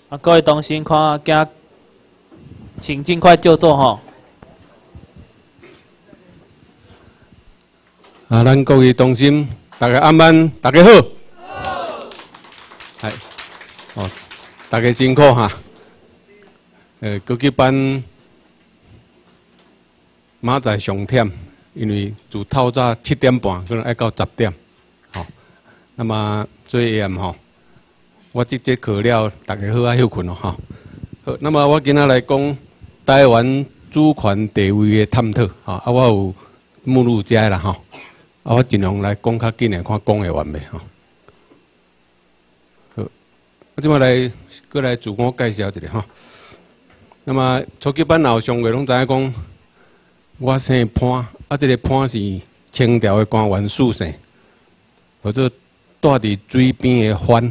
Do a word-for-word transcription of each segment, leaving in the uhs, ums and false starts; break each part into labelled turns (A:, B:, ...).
A: 啊，各位同心看，惊，请尽快就座吼。
B: 啊，咱各位同心，大家晚安，大家好。好。系，哦，大家辛苦哈。呃，高级班明仔上忝，因为自透早七点半，可能爱到十点，好、哦。那么做下午吼。 我即节课了，大家好啊，休困咯哈。好，那么我今仔来讲台湾主权地位的探讨哈。啊，我有目录遮啦哈。啊，我尽量来讲较紧诶，看讲会完未哈。好，我即摆来过来自我介绍一下哈。那么初级班老上个拢知影讲，我姓潘，啊，这个潘是清朝的官员属姓，或者住伫水边的番。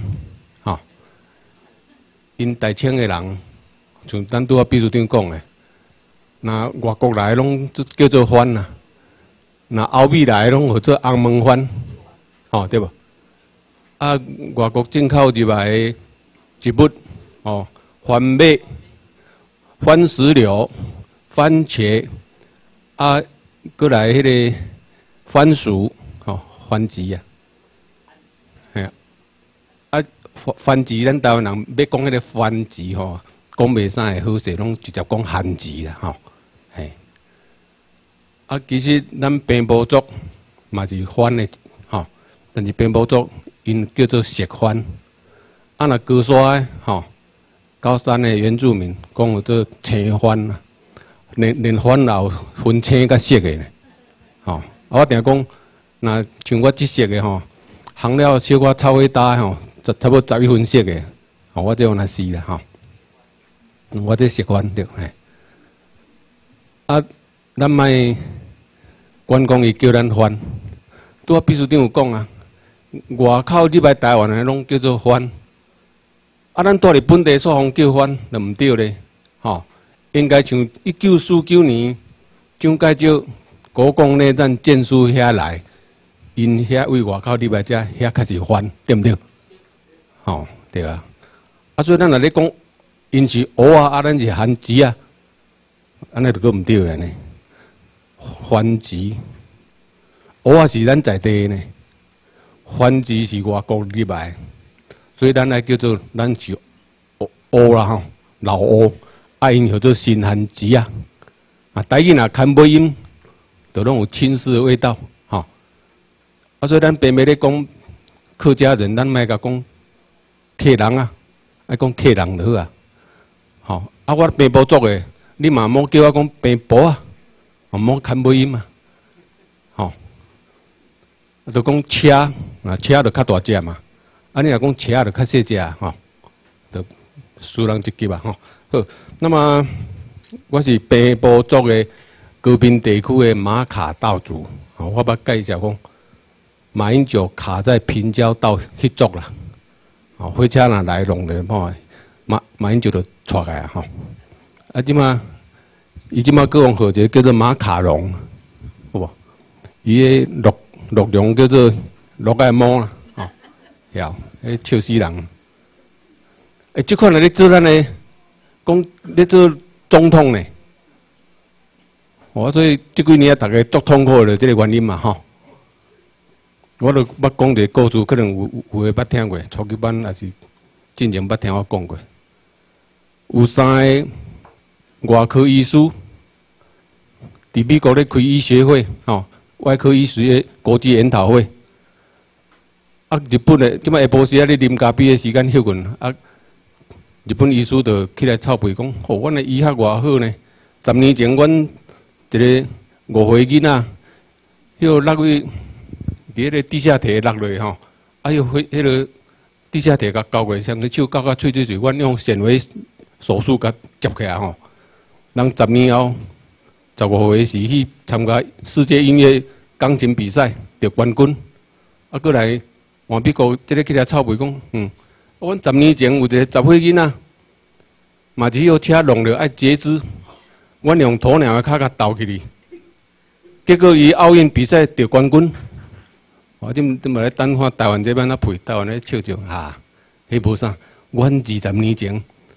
B: 因大清的人，像咱拄啊秘书长讲的，那外国来拢叫做番啦，那欧美来拢叫做红毛番，吼对无？啊，外国进口入来的植物，哦，番麦、番石榴、番茄，啊，过来迄个番薯，吼，番薯啊，系啊，啊。 番薯，咱台湾人要讲迄个番薯吼，讲袂啥会好势，拢直接讲番薯啦吼。嘿，啊，其实咱平埔族嘛是番的吼，但是平埔族因叫做石番。啊，若高山的吼，高山的原住民讲有做青番啦，连连番也有分青甲色的呢。吼，啊，我定讲，若像我即色的吼，烘了小可臭火焦吼。 差不多十一分熟的，吼，我这样来试啦，吼，我这习惯着，嘿。啊，咱莫官讲伊叫咱番，拄啊秘书长有讲啊，外口入来台湾的拢叫做番，啊，咱住伫本地所方叫番，就毋对咧，吼，应该像一九四九年蒋介石国共内战战输遐来，因遐为外口入来遮，遐开始番，对毋对？ 吼、哦，对啊，啊，所以咱若咧讲，因是蚵啊，啊，咱是番薯啊，安尼就佫毋对个呢。番薯，蚵啊是咱在地呢，番薯是外国入来，所以咱来叫做咱是蚵啦吼，老蚵，啊，因叫做新番薯啊，啊，台语若看尾音，就拢有亲丝的味道，吼、哦。啊，所以咱平常咧讲客家人，咱莫甲讲。 客人啊，爱讲客人就好啊。吼、哦，啊，我平埔族的，你嘛莫叫我讲平埔啊，哦，莫看尾音啊。吼、哦，啊，就讲车，啊，车就较大只嘛。啊，你若讲车就较细只啊，吼、哦，就输人一级啊，吼、哦。好，那么我是平埔族的高滨地区的马卡道族，哦，我捌介绍讲，马英九卡在平交道迄族啦。 哦，火车若来弄着吼，马马英九就带来啊吼。啊，即马伊即马各用号一个叫做马卡龙，好无？伊个陆陆龙叫做陆爱毛啦，吼，晓，迄笑死人。诶，即款来咧做咱诶，讲咧做总统呢。哦，所以即几年啊，大家足痛苦的即个原因嘛，吼。 我都捌讲一个故事，可能有有诶捌听过，初级班也是之前捌听我讲过。有三个外科医师伫美国咧开医学会，吼、哦，外科医学诶国际研讨会。啊，日本诶，即摆下晡时啊，咧啉咖啡诶时间休困，啊，日本医师就起来臭屁讲，哦，阮诶医学偌好呢。十年前，阮一个五岁囡仔，迄个落去。 伫迄个地下铁落落吼，啊，迄个迄个地下铁甲交过，双个手交甲喙喙喙，阮用纤维手术甲接起来吼。人十年后，十五岁时去参加世界音乐钢琴比赛，得冠军。啊，过来换美国，即个起来臭屁讲，嗯，阮十年前有一个十岁囡仔，嘛是迄个车弄着爱截肢，阮用鸵鸟的脚甲倒起去，结果伊奥运比赛得冠军。 我即即嘛等看台湾这边啊配，台湾咧笑笑哈，迄无啥。阮二十年前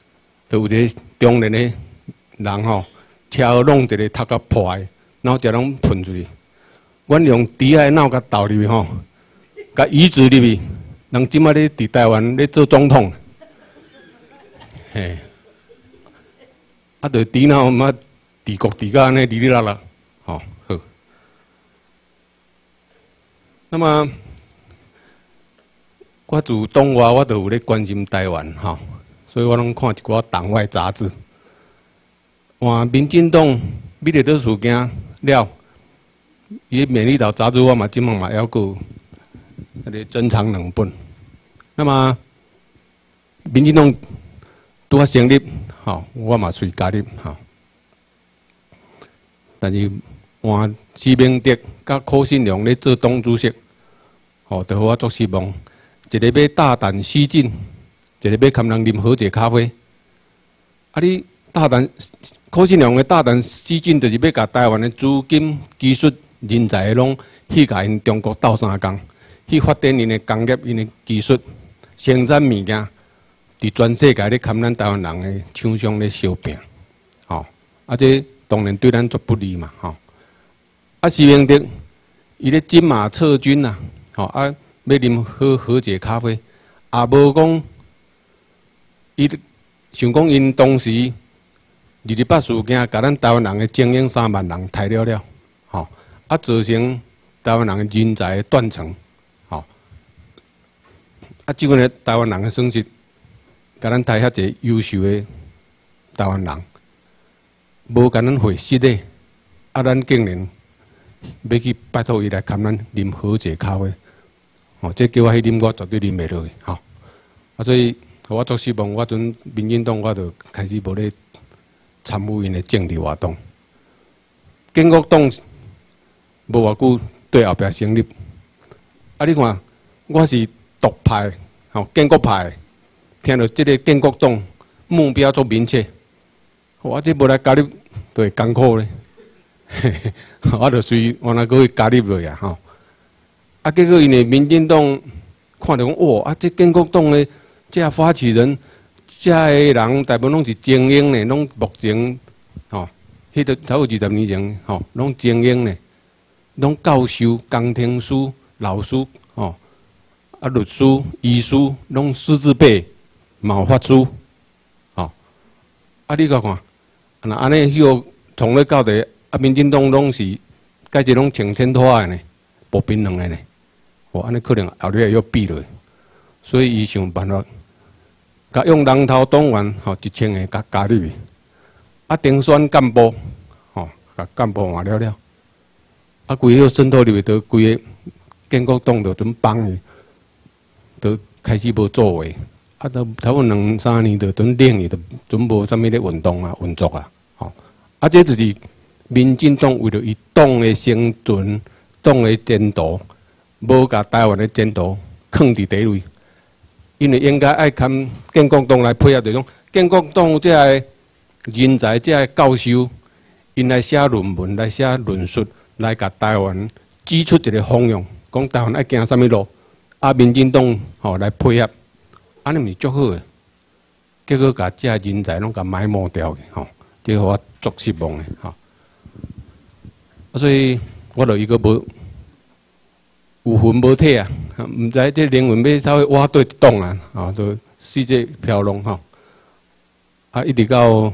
B: 就有一个中年的人吼，车弄一个头壳破的，然后就拢喷出去。阮用猪仔脑甲倒入去吼，甲移植入去。人即摆咧伫台湾咧做总统，嘿，啊，着猪脑嘛，治国治甲安尼哩哩啦啦，吼好。那么，我自党外我就有咧关心台湾吼，所以我拢看一寡党外杂志。换民进党美丽岛事件了，伊美丽岛杂志我嘛即满嘛还佫。那个珍藏两本，那么民进党拄啊成立，吼，我嘛随加入，吼。但是换施明德甲柯信良咧做党主席，吼，就互我足失望。一个要大胆西进，一个要堪人啉好者咖啡。啊，你大胆柯信良的大胆西进，就是要甲台湾的资金、技术、人才拢去甲因中国斗相共。去发展因的工业、因的技术、生产物件，伫全世界咧堪咱台湾人的厂商咧相拼，吼，啊，这当然对咱足不利嘛，吼。啊，施明德伊咧金马撤军啊，吼，啊，要啉好好者咖啡，也无讲，伊想讲因当时二二八事件，甲咱台湾人的精英三万人杀了了，吼，啊，造成台湾人的人才断层。啊，即个呢，台湾人的损失，甲咱台遐一个优秀的台湾人，无甲咱会失礼，啊，咱竟然要去拜托伊来堪咱啉好者咖啡，哦，这叫我去啉，我绝对啉袂落去，吼。啊，所以我足希望，我阵民进党我就开始无咧参与因的政治活动。建国党无偌久对后壁成立，啊，你看我是。独派，吼建国派，听到这个建国党目标足明确，我这无来加入，就会艰苦咧。我就随我那个加入落呀，吼。啊，结果因为民进党看到讲，哇，啊，这建国党的这发起人，这个人大部分拢是精英呢，拢目前，吼，迄个超过二十年前，吼，拢精英呢，拢教授、工程师、老师，吼。啊，律师、医师拢师资辈，嘛有法师，吼。啊，你甲看，那安尼迄个从咧到底，啊，民进党拢是，介一拢穿衬拖的呢，薄冰冷的呢，哦，安尼可能后日要比落，所以伊想办法，甲用人头党员，吼，一千个甲加入去，啊，定选干部，吼，甲干部换了了，啊，规个渗透入去，都规个建国党就准帮伊。都开始无作为，啊，都差不多两三年就准冷去，就准无啥物咧运动啊、运作啊，吼，啊，这就是民进党为了伊党的生存、党的前途，无甲台湾的前途放伫第一位，因为应该爱看建国党来配合，就种建国党这个人才、这个教授，因来写论文、来写论述，来甲台湾指出一个方向，讲台湾爱行啥物路。啊，民进党吼来配合，安尼毋是足好诶。结果甲遮人才拢甲埋没掉去，吼，这互我足失望诶，吼。啊，所以我著伊个无有魂无体啊，毋知这灵魂要稍微挖对洞啊，吼，就四界飘浪吼。啊，一直到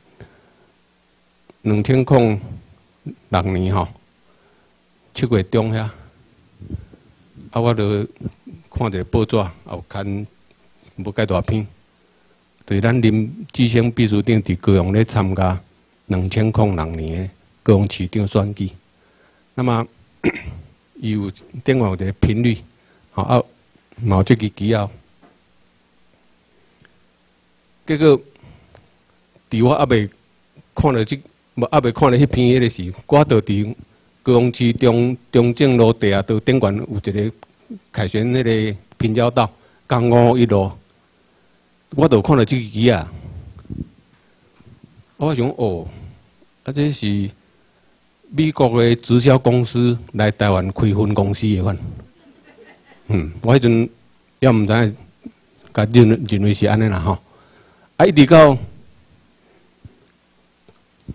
B: 两千零六年吼，七月中遐。啊，我著看一个报纸，有刊无介大篇，就是咱林志升秘书长伫高雄咧参加两千零六年的高雄市长选举。那么，伊有顶外有一个频率，吼啊，嘛有即个记号。结果，伫我还未看到即，无还未看到迄篇迄个时，我著伫高雄市中中正路地下道顶悬有一个。凯旋那个平交道，港五一路，我都看到这个机啊。我想哦，啊，这是美国的直销公司来台湾开分公司的款。嗯，我迄阵也毋知，甲认认为是安尼啦吼。啊，一直到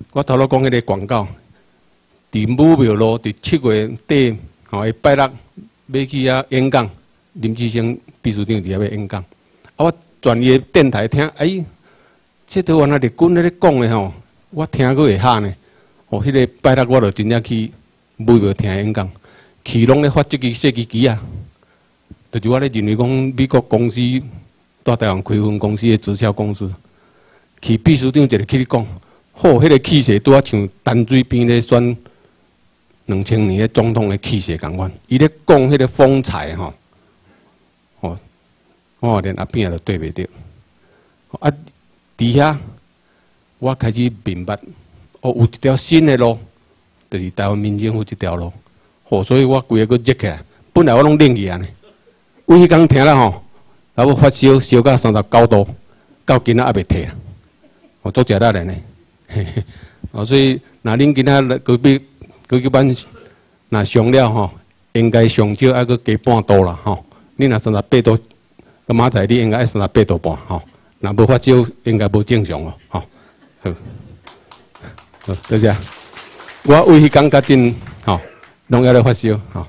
B: 我头拄讲迄个广告，伫武庙路伫七月底，吼，伊拜六要去遐演讲，林志升秘书长伫遐要演讲。啊，我转伊电台听，哎，这台湾啊日军咧讲的吼，我听过会哈呢。哦，迄、那个拜六我就真正去武庙听演讲，去拢咧发这支设计机啊。就是我咧认为讲美国公司在台湾开分公司的直销公司，去秘书长一个去咧讲，好，迄、那个气势拄啊像淡水边咧选两千年的总统的气势共款。伊咧讲迄个风采吼，哦，我连阿扁也都对袂着。啊，伫遐我开始明白，哦，有一条新的路，就是台湾民政府这条路。哦，所以我规个个热起来，本来我拢冷去安尼。为迄工听了吼，差不多发烧烧到三十九度，到今仔还袂退啊！我做食力咧呢，哦，所以若恁今仔隔壁隔壁班若上了吼，应该上少还佫加半度啦吼。恁若三十八度，咁明仔你应该爱三十八度半吼。若无发烧，应该无正常哦，吼。好，好，多谢。我为迄工较真吼，拢还咧发烧吼。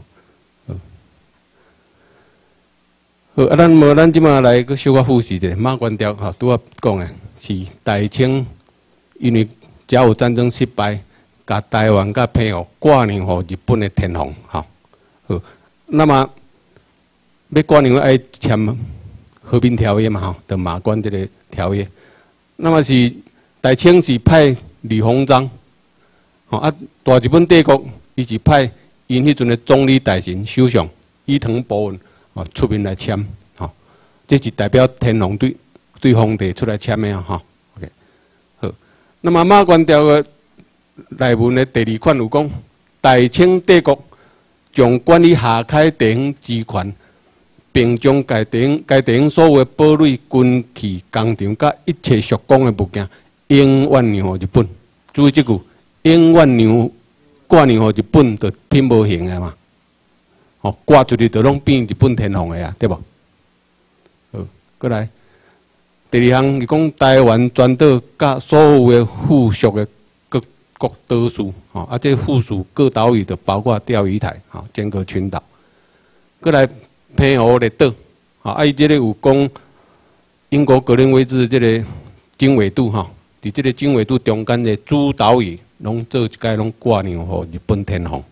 B: 好，啊，咱无咱即马来个小可复习者，马关条吼，拄啊讲诶，是大清因为甲午战争失败，甲台湾甲澎湖挂让互日本诶天皇，吼。好，那么要挂让爱签和平条约嘛，吼，就马关这个条约。那么是大清是派吕鸿章，吼啊，大日本帝国伊是派因迄阵诶总理大臣首相伊藤博文。哦，出面来签，吼、哦，这是代表天皇对对皇帝出来签的啊，吼、哦。OK， 好。那么马关条约内文的第二款有讲，大清帝国将管理下开地方之权，并将该地方该地方所有的堡垒、军器、工厂，甲一切属公的物件，永远让予日本。注意这句，永远让挂让予日本，就拼无行的嘛。哦，挂出去就拢变日本天皇的啊，对无？好，过来。第二项，伊讲台湾全岛甲所有的附属的各国岛屿，吼、哦，啊，这附属各岛屿就包括钓鱼台，吼、哦，尖阁群岛。过来，澎湖列岛，吼、哦，啊，伊这个有讲英国格林威治这个经纬度，吼、哦，伫这个经纬度中间的主岛屿，拢做一概拢挂让互日本天皇。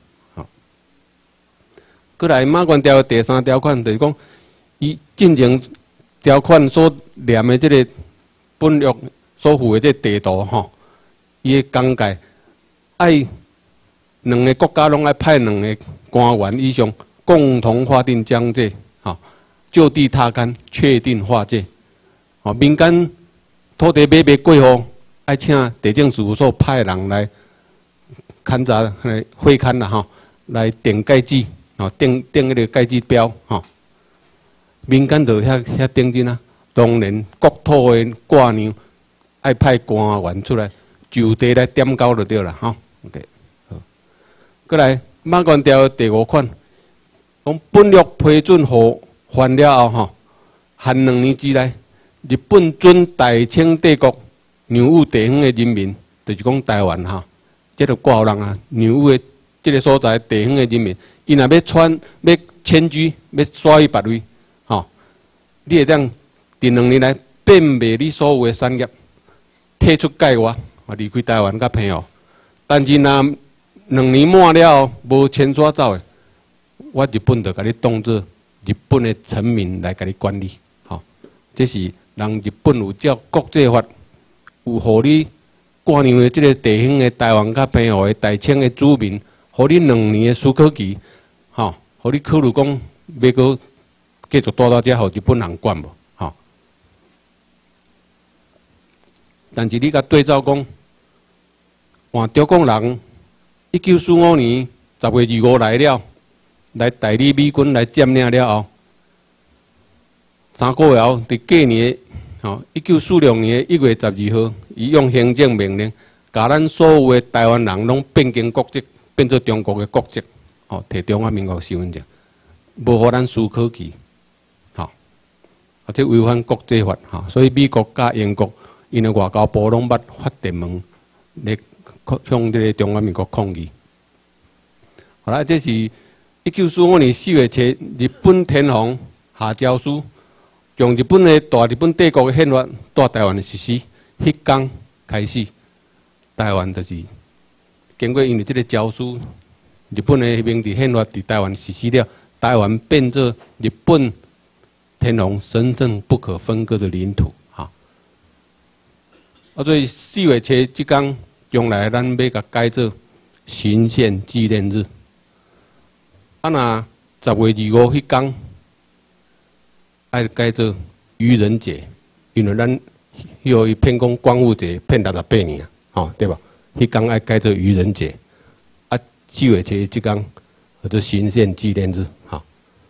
B: 过来马关条第三条款就是讲，伊进行条款所念的这个本约所附的这个地图吼，伊的讲解爱两个国家拢爱派两个官员以上共同划定疆界，吼，就地踏勘确定划界，吼，民间土地买卖过户，爱请地政事务所派人来勘查来会勘啦吼，来定界址。哦，定定迄个界址表，吼，民间就遐遐定真啊。当然，国土的挂让爱派官员出来就地来点交就对了，吼。OK， 好。过来马关条第五款，讲本约批准后还了后，吼，限两年之内，日本准大清帝国让予地方的人民，就是讲台湾哈，这个挂人啊，让予的这个所在地方的人民。伊若要穿要迁居，要徙去别位，吼，你会当伫两年来变卖你所有的产业，退出界外，离开台湾甲澎湖。但是若两年满了无迁徙走的，我日本就甲你当作日本的臣民来甲你管理，吼，这是让日本有照国际法，有互你挂让的这个地方的台湾甲澎湖的大清的子民，互你两年的许可期。吼，互你考虑讲要搁继续待到遮，互日本人管无？吼，但是你甲对照讲，换中国人一九四五年十月二五来了，来代理美军来占领了后，三个月后，伫过年，吼，一九四六年一月十二号，伊用行政命令，甲咱所有的台湾人拢变更国籍，变做中国的国籍。哦，摕中华民国身份证，无互咱许可期，吼，或者违反国际法，吼，所以美国甲英国因的外交部拢捌发电文，咧向这个中华民国抗议。好啦，这是一九四五年四月初，日本天皇下诏书，从日本的大日本帝国的宪法到台湾实施。迄天开始，台湾就是经过因为这个诏书，日本的明治宪法伫台湾实施了，台湾变作日本天皇神圣不可分割的领土。哈，啊，所以四月初即天，将来咱要甲改做行宪纪念日。啊，那十月二五迄天，爱改做愚人节，因为咱又伊骗讲光复节骗六十八年啊，吼对吧？迄天爱改做愚人节，啊四月初即天叫做行宪纪念日，哈。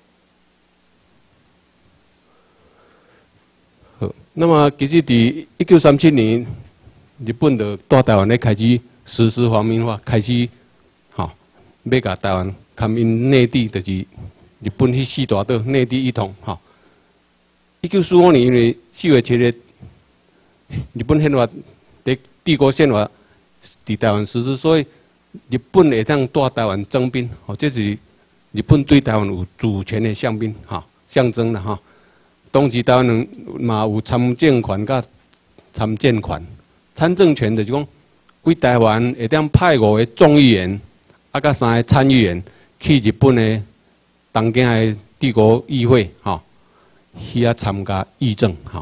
B: 好，那么其实伫一九三七年，日本就到台湾咧开始实施皇民化，开始吼要甲台湾含因内地，就是日本迄四大岛内地一统，吼。一九四五年因为四月初日。日本宪法伫帝国宪法伫台湾实施，所以日本会当带台湾征兵，吼，这是日本对台湾有主权的象征，哈，象征啦，哈。当时台湾人嘛有参政权甲参政权，参政权就是讲，规台湾会当派五个众议员，啊，甲三个参议员去日本的东京的帝国议会，吼，去遐参加议政，吼。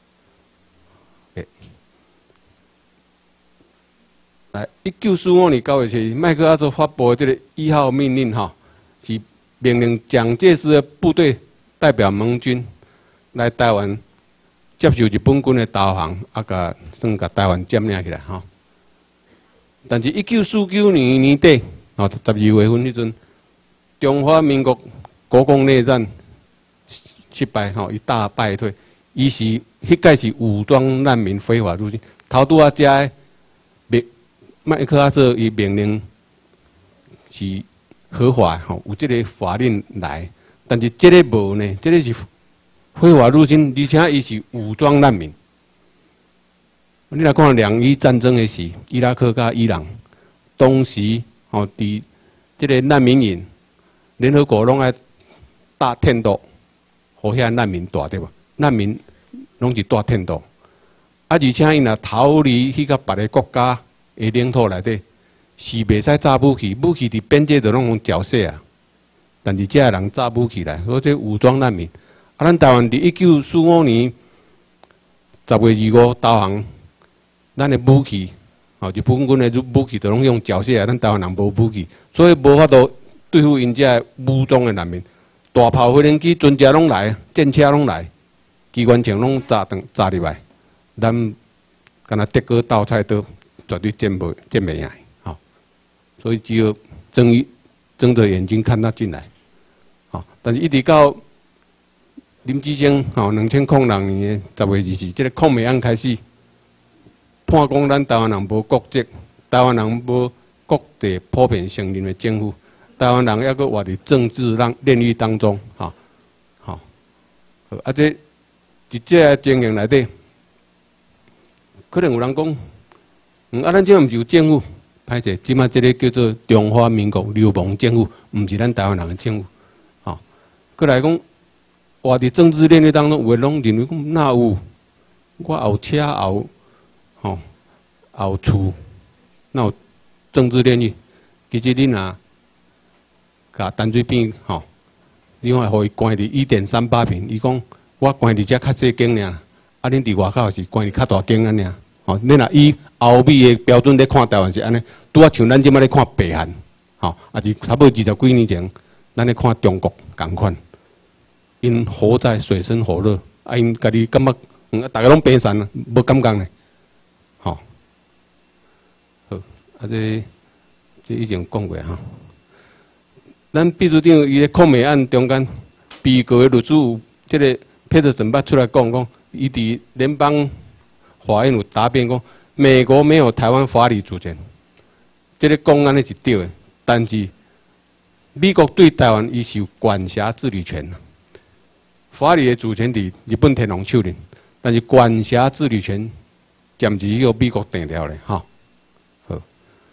B: 一九四五年九月七日，麦克阿瑟发布的这个一号命令，哈，是命令蒋介石的部队代表盟军来台湾接受日本军的投降，啊，甲算甲台湾占领起来，哈。但是，一九四九年年底，哦，十二月份迄阵，中华民国国共内战失败，吼，一大败退。伊是迄届是武装难民非法入境，头拄啊，遮的。麦克阿瑟伊命令是合法吼，有这个法令来，但是这个无呢，这个是非法入侵，而且伊是武装难民。你来看两伊战争的时，伊拉克甲伊朗，当时吼伫这个难民营，联合国拢爱大天道，互遐难民大对无？难民拢是大天道，啊，而且伊若逃离去到别个国家。诶，领土内底是袂使炸武器，武器伫边界就拢用缴械啊。但是遮人炸武器来，或者武装难民。啊，咱台湾伫一九四五年十月二五投降，咱的武器，吼，日本军的武器就拢用缴械啊。咱台湾人无武器，所以无法度对付因遮武装的难民。大炮、飞行机、军车拢来，战车拢来，机关枪拢炸弹炸入来，咱敢若德国倒菜刀。绝对见不见不赢，好，所以只有睁一睁着眼睛看他进来，好，但是一直到林志升，吼，两千零六年的十月二四，这个抗美案开始，判讲咱台湾人无国籍，台湾人无国际普遍承认的政府，台湾人抑阁活伫政治让炼狱当中，哈，好，啊，这伫这个情形内底，可能有人讲。嗯，啊，咱这毋是有政府，歹势，即马这个叫做中华民国流氓政府，毋是咱台湾人的政府，吼、哦。过来讲，活伫政治炼狱当中，有诶拢认为讲，哪有我后车后，吼、哦、后厝，哪有政治炼狱？其实你若甲淡水边，吼、哦，你看互伊关伫一点三八平，伊讲我关伫遮较细间尔，啊，恁伫外口是关伫较大间安尔。哦，你若以欧美的标准咧看台湾是安尼，拄啊像咱即摆咧看北韩，吼、哦，也是差不多二十几年前，咱咧看中国共款，因活在水深火热，啊，因家己感觉，嗯，大家拢平散啊，无感觉呢，吼、哦，好，啊这这已经讲过哈，咱秘书长伊咧抗美案中间，被告的律师有即个佩德森捌出来讲讲，伊伫联邦。法院有答辩讲，美国没有台湾法理主权，这个讲安尼是对的。但是美国对台湾伊是有管辖治理权，法理的主权伫日本天皇手里，但是管辖治理权暂时由美国定掉咧，哈。好，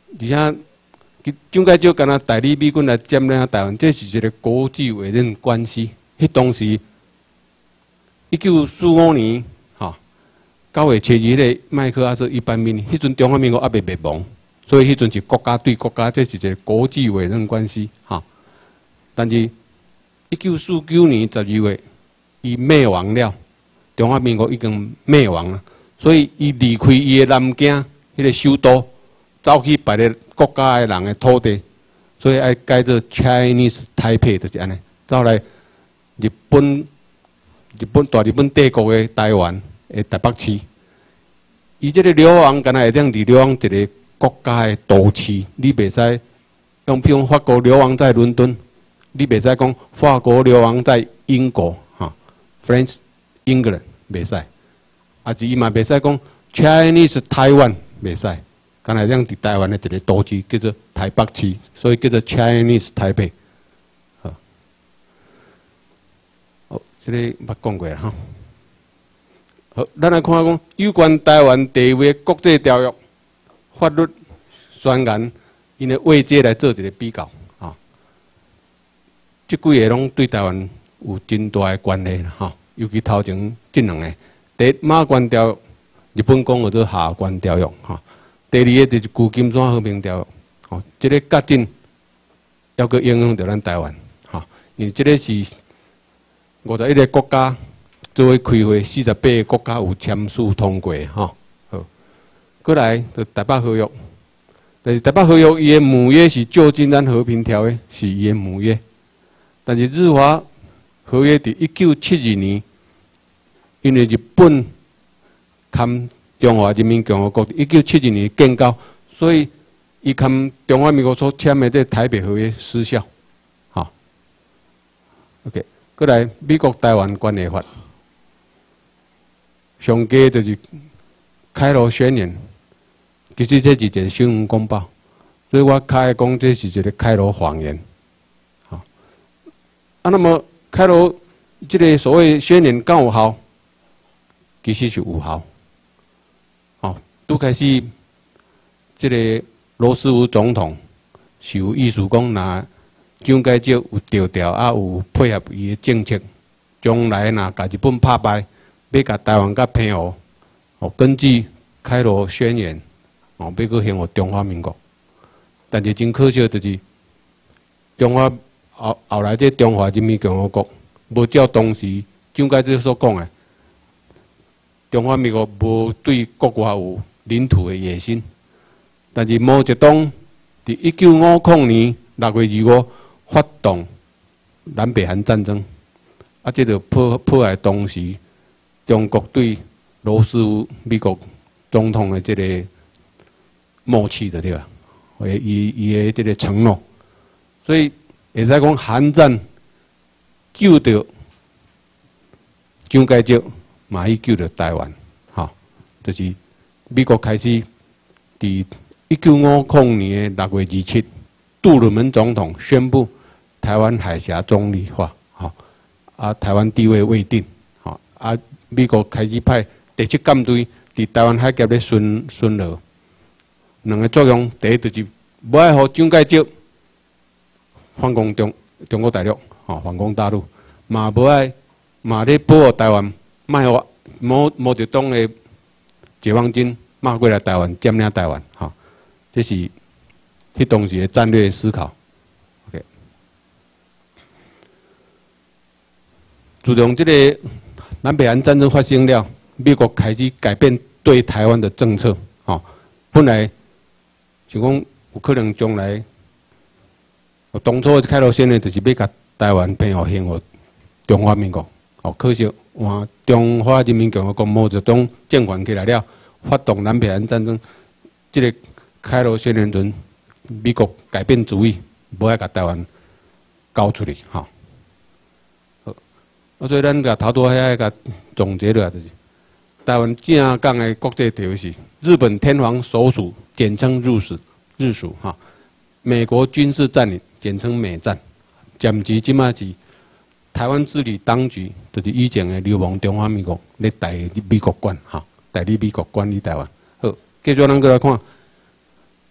B: 而且蒋介石敢若代理美军来占领台湾，这是一个国际委任关系。迄当时一九四五年，哈，九月七日咧，麦克阿瑟一般命令，迄阵中华民国还未灭亡，所以迄阵是国家对国家，这是一个国际委任关系，哈。但是一九四九年十二月，伊灭亡了，中华民国已经灭亡了，所以伊离开伊的南京迄个首都，走去别个国家的人的土地，所以爱改做 Chinese Taipei 就是安尼，走来。日本、日本大日本帝国的台湾的台北市，伊这个流亡，敢若会当伫流亡一个国家的都市，你袂使用，譬如法国流亡在伦敦，你袂使讲法国流亡在英国，哈 ，France England 袂使，啊，是伊嘛袂使讲 Chinese Taiwan 袂使，敢若会当伫台湾的一个都市叫做台北市，所以叫做 Chinese Taipei。这个捌讲过啦，哈。好，咱来看讲有关台湾地位国际条约、法律宣言，因的位阶来做一个比较，哈。这几个拢对台湾有真大的关系啦，哈。尤其头前这两个，第一马关条约，日本讲叫做下关条约，哈。第二个就是旧金山和平条约，吼，这个较真，要阁影响到咱台湾，哈，因为这个是。五十一个国家作为开会，四十八个国家有签署通过，哈。好，过来就台北合约。但是台北合约伊的母约是旧金山和平条约，是伊的母约。但是日华合约伫一九七二年，因为日本堪中华人民共和国一九七二年建交，所以伊堪中华民国所签的这台北合约失效。好 ，OK。过来，美国台湾关系法，上加就是开罗宣言，其实这是一个新闻公报，所以我开讲这是一个开罗谎言，好，啊，那么开罗这个所谓宣言敢有效？其实是有效，好，拄开始，这个罗斯福总统是有意思讲拿。蒋介石有调调，啊有配合伊的政策，将来若甲日本拍败，要甲台湾甲平和，哦，根据开罗宣言，哦，要搁献互中华民国。但是真可惜，就是中华后后来这中华人民共和国，无照当时蒋介石所讲的，中华民国无对国外有领土的野心。但是毛泽东伫一九五零年六月二五。发动南北韩战争，啊，这就破破坏当时中国对罗斯福美国总统的这个默契的对吧？伊伊的这个承诺，所以会使讲韩战救到蒋介石，嘛去救到台湾，哈，就是美国开始伫一九五零年的六月二七，杜鲁门总统宣布。台湾海峡中立化，好啊，台湾地位未定，好啊，美国开始派第七舰队伫台湾海峡咧巡巡逻，两个作用，第一就是无爱互蒋介石反攻中中国大陆，吼反攻大陆，嘛无爱嘛咧保护台湾，卖互毛毛泽东的解放军骂过来台湾占领台湾，吼，这是迄当时的战略思考。自从这个南北韩战争发生了，美国开始改变对台湾的政策。哦，本来想讲有可能将来，当初开罗宣言就是要甲台湾平和献互中华民国。哦，可惜换中华人民共和国毛泽东政权起来了，发动南北韩战争，这个开罗宣言阵，美国改变主意，无爱甲台湾交出去。哈、哦。啊，所以咱甲头拄遐个总结落来就是，台湾正港的国际地位是日本天皇所属，简称日属，日属哈。美国军事占领，简称美占。暂时即马是台湾治理当局，就是以前的流亡中华民国咧代理美国管哈，代理美国管理台湾。好，继续咱过来看，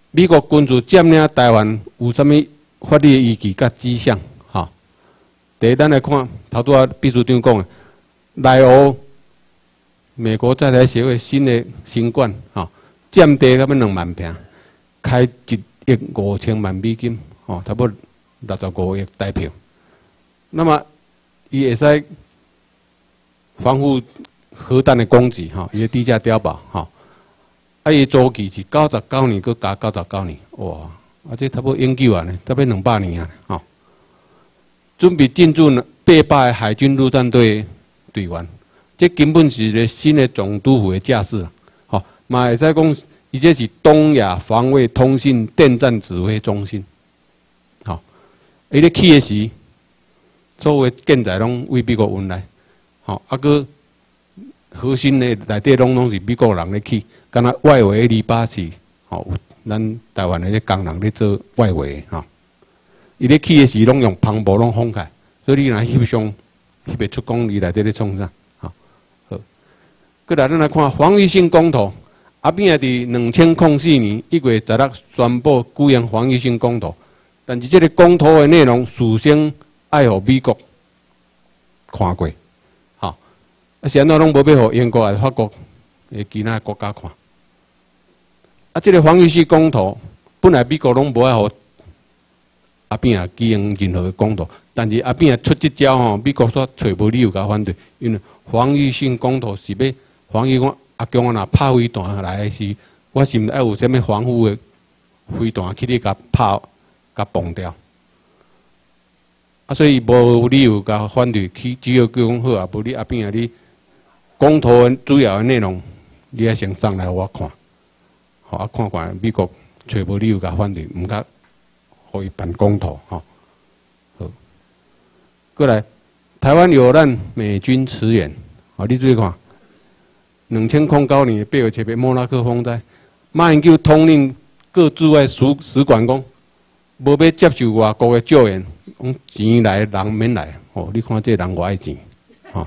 B: 美国军事占领台湾有啥物法律依据甲迹象？哈，第一，咱来看头拄啊秘书长讲的，内湖美国在台协会新的新馆，哈，占地差不多两万平，开一亿五千万美金，哦，差不多六十五亿台票。那么，伊会使防护核弹的攻击，哈，伊的地价碉堡，哈，啊，伊周期是九十九年，佮加九十九年，哇，啊，这差不多永久啊呢，差不多两百年啊，哈，准备进驻八百个海军陆战队队员，这根本是一个新的总督府的架势啦，吼，嘛会使讲，伊这是东亚防卫通信电战指挥中心，吼，伊咧起的时。所有建材拢为美国运来，吼，啊个核心的内底拢拢是美国人咧起，敢若外围篱笆是，吼，有咱台湾的工人咧做外围，吼，伊咧起的时拢用篷布拢封开，所以你若翕相，翕袂出讲伊内底咧创啥，吼，好，过来咱来看防御性公投，阿扁啊伫两千零四年一月十六宣布举行防御性公投，但是这个公投的内容事先。爱互美国看过，吼，啊，是安怎拢无要互英国、法国诶其他国家看。啊，这个防御性公投本来美国拢无爱互阿扁啊举行任何公投，但是阿扁啊出这招吼，美国煞找无理由甲反对，因为防御性公投是要防御讲阿强啊若拍飞弹来是，我是毋爱有啥物防护诶飞弹去你甲拍甲崩掉。啊，所以无理由甲反对，去只要讲好啊，无你阿扁啊，你公投主要的内容，你也先上来互我看，好啊，看看美国找无理由甲反对，毋甲互伊办公投，吼。好，过来，台湾有咱美军驰援，好，你注意看，两千零九年八月七日莫拉克风灾，马英九统领各驻外使使馆讲，无要接受外国的救援。讲钱来，人免来。哦，你看这人偌爱钱，吼、哦。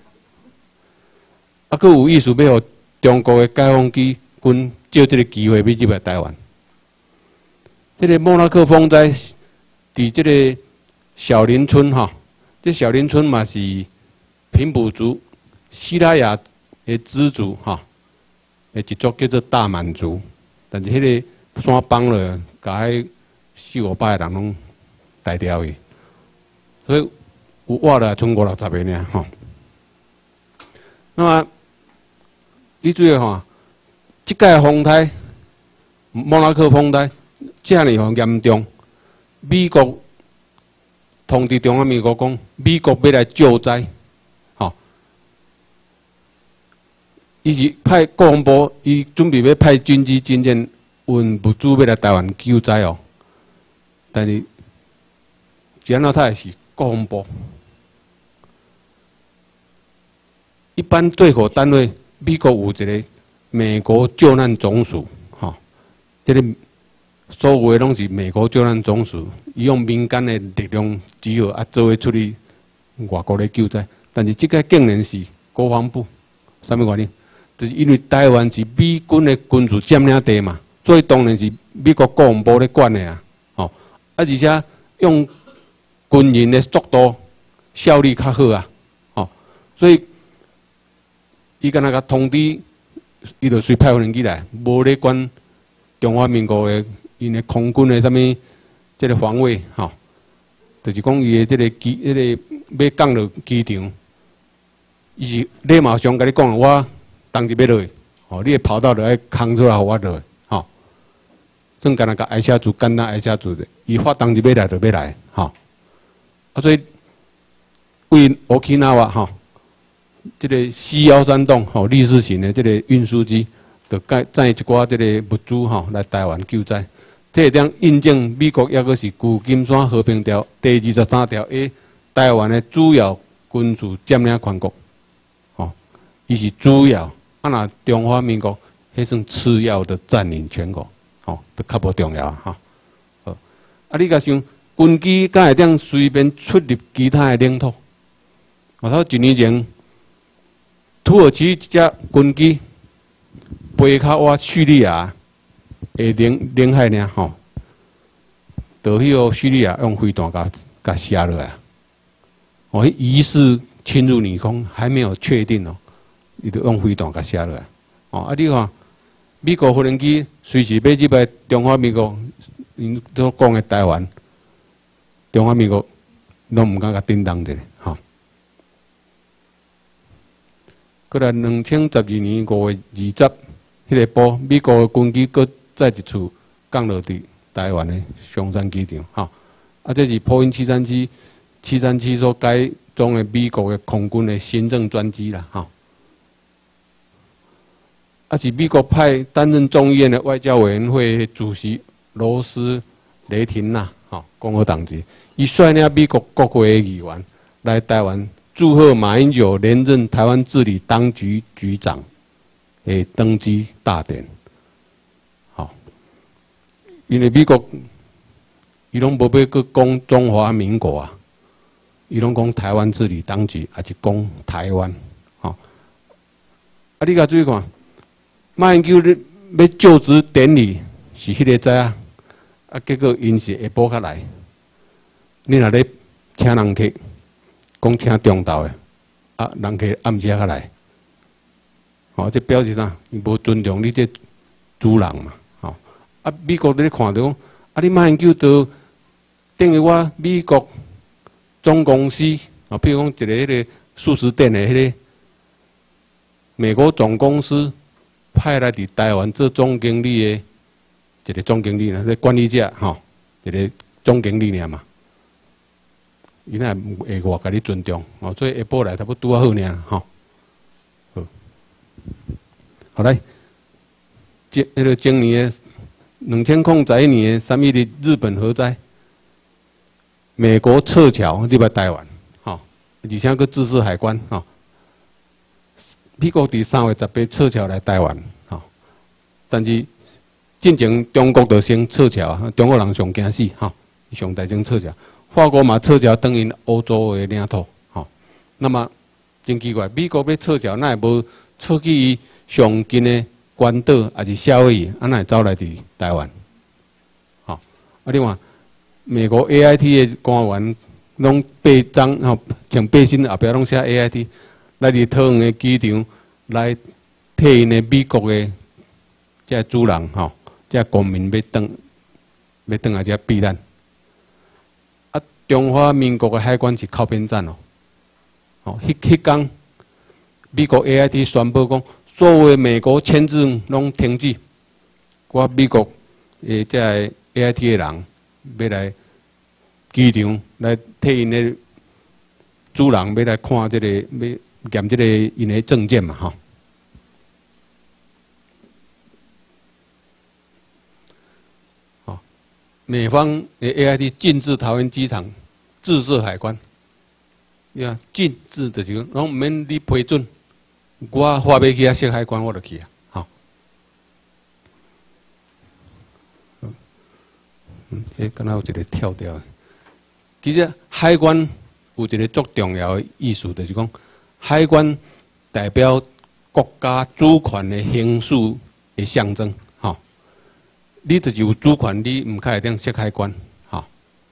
B: 啊，佮有意思要互中国的解放军军借这个机会要入来台湾。这个莫拉克风灾，伫这个小林村哈、哦，这小林村嘛是平埔族、西拉雅的支族哈，的一族叫做大满族，但是迄个山崩了，甲迄四五百个人拢带掉去。所以有活了，剩五六十个呢，吼。那么你注意吼，即届风台莫拉克风台这样吼严重，美国通知中华民国讲，美国要来救灾，吼。伊是派国防部，伊准备要派军机、军舰运物资要来台湾救灾哦，但是然后他也是。国防部一般对口单位，美国有一个美国救难总署，哈，这个所有的拢是美国救难总署，伊用民间的力量只好啊做伙处理外国的救灾，但是这个竟然是国防部，什么原因？就是因为台湾是美军的军事占领地嘛，所以当然是美国国防部咧管的啊，哦，啊而且用。军人的速度效率较好啊，哦，所以伊敢若甲通知，伊就随派无人机来，无咧管中华民国的因的空军的啥物，这个防卫，吼、哦，就是讲伊的这个机，这个要降落机场，伊是礼貌上甲你讲，我当日要落去，哦，你的跑道就爱空出来，互我落去，吼、哦，算敢若甲挨下组简单挨下组的，伊发当日要来就要来，吼、哦。啊，所以为沖縄哈，这个西幺三栋吼，立式型的这个运输机，就载载一寡这个物资吼来台湾救灾。这点印证美国抑个是旧金山和平条第二十三条 A， 台湾的主要军事占领全国，吼，伊是主要，啊那中华民国迄算次要的占领全国，吼，都较无重要啊，哈。好，啊你甲想。军机敢会当随便出入其他的领土？我头一年前，土耳其一只军机飞靠我叙利亚， 诶领领海呢，吼，就迄个叙利亚用飞弹甲甲射落来，哦，疑似侵入领空，还没有确定哦，伊就用飞弹甲射落来，哦，啊，你看美国无人机随时要入来中华民国，因所讲的台湾，中华民国拢毋敢甲叮当者，吼。过来，两千十二年五月二十，迄个波美国的军机搁再一次降落伫台湾的松山机场，吼。啊，这是波音七三七、七三七所改装的美国的空军的行政专机啦，吼。啊，是美国派担任众议院的外交委员会主席罗斯雷霆呐，吼，共和党籍，伊率领美国国会议员来台湾。祝贺马英九连任台湾治理当局局长的登基大典。好，因为美国伊拢无要去讲中华民国啊，伊拢讲台湾治理当局，也是讲台湾。好，啊，你甲注意看，马英九咧要就职典礼是迄个早啊，啊，结果因是下晡才来，你若咧请人客。讲请中昼的，啊，人客暗时才来，吼、哦，这表示啥？伊无尊重你这主人嘛，吼、哦。啊，美国咧看到讲，啊，你马英九都等于我美国总公司，啊，譬如讲一个迄个素食店的迄个美国总公司派来伫台湾做总经理的一个总经理呢，咧管理者，吼、哦，一个总经理尔嘛。伊那会我甲你尊重，哦，所以下晡来差不多拄啊好尔，吼、哦。好，好来，今迄个今年的两千零十一年的三月日，日本核灾，美国撤侨入来台湾，吼、哦，而且佫自设海关，吼、哦。美国伫三月十八撤侨来台湾，吼、哦，但是进前中国就先撤侨啊，中国人上惊死，吼、哦，上大先撤侨。法国嘛撤侨等于欧洲的领土，吼。那么真奇怪，美国要撤侨，那也无撤去伊上近的关岛，还是夏威夷，啊，那会走来伫台湾，吼。啊，另外，美国 A I T 的官员拢背章，吼，像背心后壁拢写 A I T， 来伫桃园的机场来替因的美国的这主人，吼，这公民要登，要登来这避难。中华民国的海关是靠边站哦，哦，迄迄天，美国 A I T 宣布讲，所有的美国签证拢停止。我美国诶，这 A I T 的人要来机场来替因的主人要来看这个，要验这个因的证件嘛，吼。美方的 A I T 禁止桃园机场自设海关，你看禁止就是讲，拢毋免你批准，我发要去遐设海关，我就去啊，吼。嗯，迄敢若有一个跳掉的。其实海关有一个足重要的意思，就是讲海关代表国家主权的行使的象征。你就是有主权，你唔开会当设海关，吼。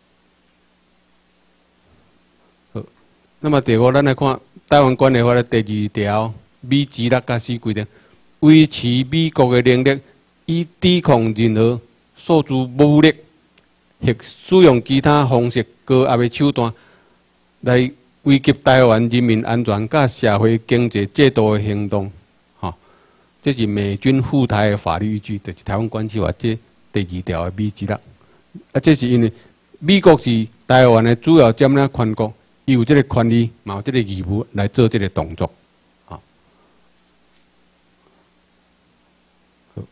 B: 好，那么第五，咱来看台湾关系法的第二条，美指六甲四规定，维持美国的能力，以抵抗任何诉诸武力或使用其他方式高压的手段，来危及台湾人民安全甲社会经济制度的行动。这是美军赴台的法律依据，就是台湾关系法这第二条的美指六。啊，这是因为美国是台湾的主要占领权国，伊有这个权利，嘛有这个义务来做这个动作。好，好，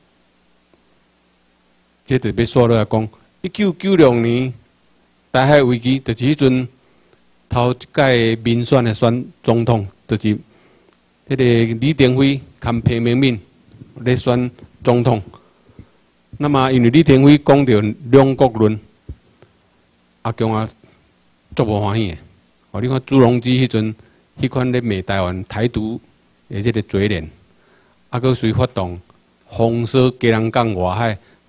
B: 这就要说落来讲，一九九六年台海危机，就是迄阵头一届民选的选总统，就是迄个李登辉。看平民民来选总统，那么因为李登辉讲到两国论，阿强啊足无欢喜的。哦，你看朱镕基迄阵迄款咧骂台湾台独的这个嘴脸，啊，佮随发动红色吉人港外海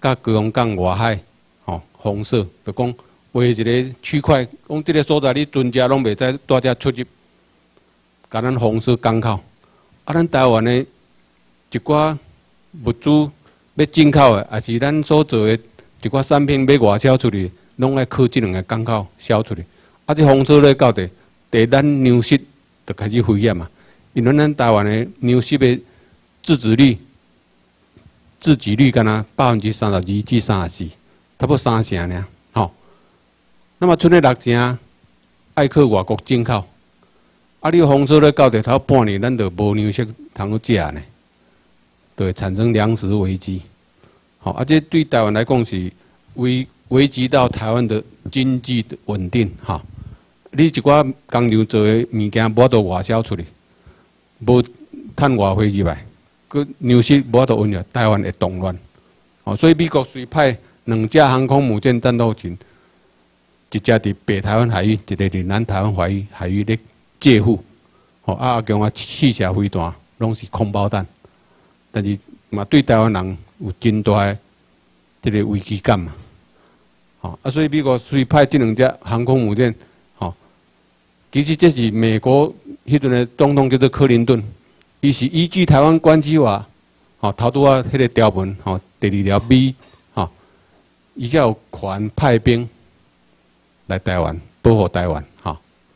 B: 甲高雄港外海，吼，封锁，就讲划一个区块，讲即个所在你船只拢袂使带遮出入，甲咱封锁港口。啊，咱台湾的一寡物资要进口的，也是咱所做的一寡产品要外销出去，拢爱靠即两个港口销出去。啊，这封锁咧到底，第咱粮食就开始危险嘛，因为咱台湾的粮食的自给率。自给率敢若百分之三十二至三十四，差不多三成呢。吼，那么剩的六成爱靠外国进口，啊，你封锁咧到地头半年，咱就无粮食通去食呢，就会产生粮食危机。好，啊，这对台湾来讲是危危及到台湾的经济的稳定。哈，你一寡工厂做的物件，无得外销出去，无趁外汇入来。个粮食无法度运入，台湾会动乱。哦，所以美国随派两架航空母舰战斗群，一架伫北台湾海域，一个伫南台湾海域海域咧借护。哦，啊，阿强啊，试射飞弹拢是空包弹，但是嘛对台湾人有真大的这个危机感嘛。哦，啊，所以美国随派这两架航空母舰，哦，其实这是美国迄阵的总统叫做克林顿。伊是依据台湾关系法，吼，头拄啊迄个条文，吼，第二条 B， 吼，伊才有权派兵来台湾保护台湾，吼。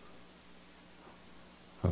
B: 好，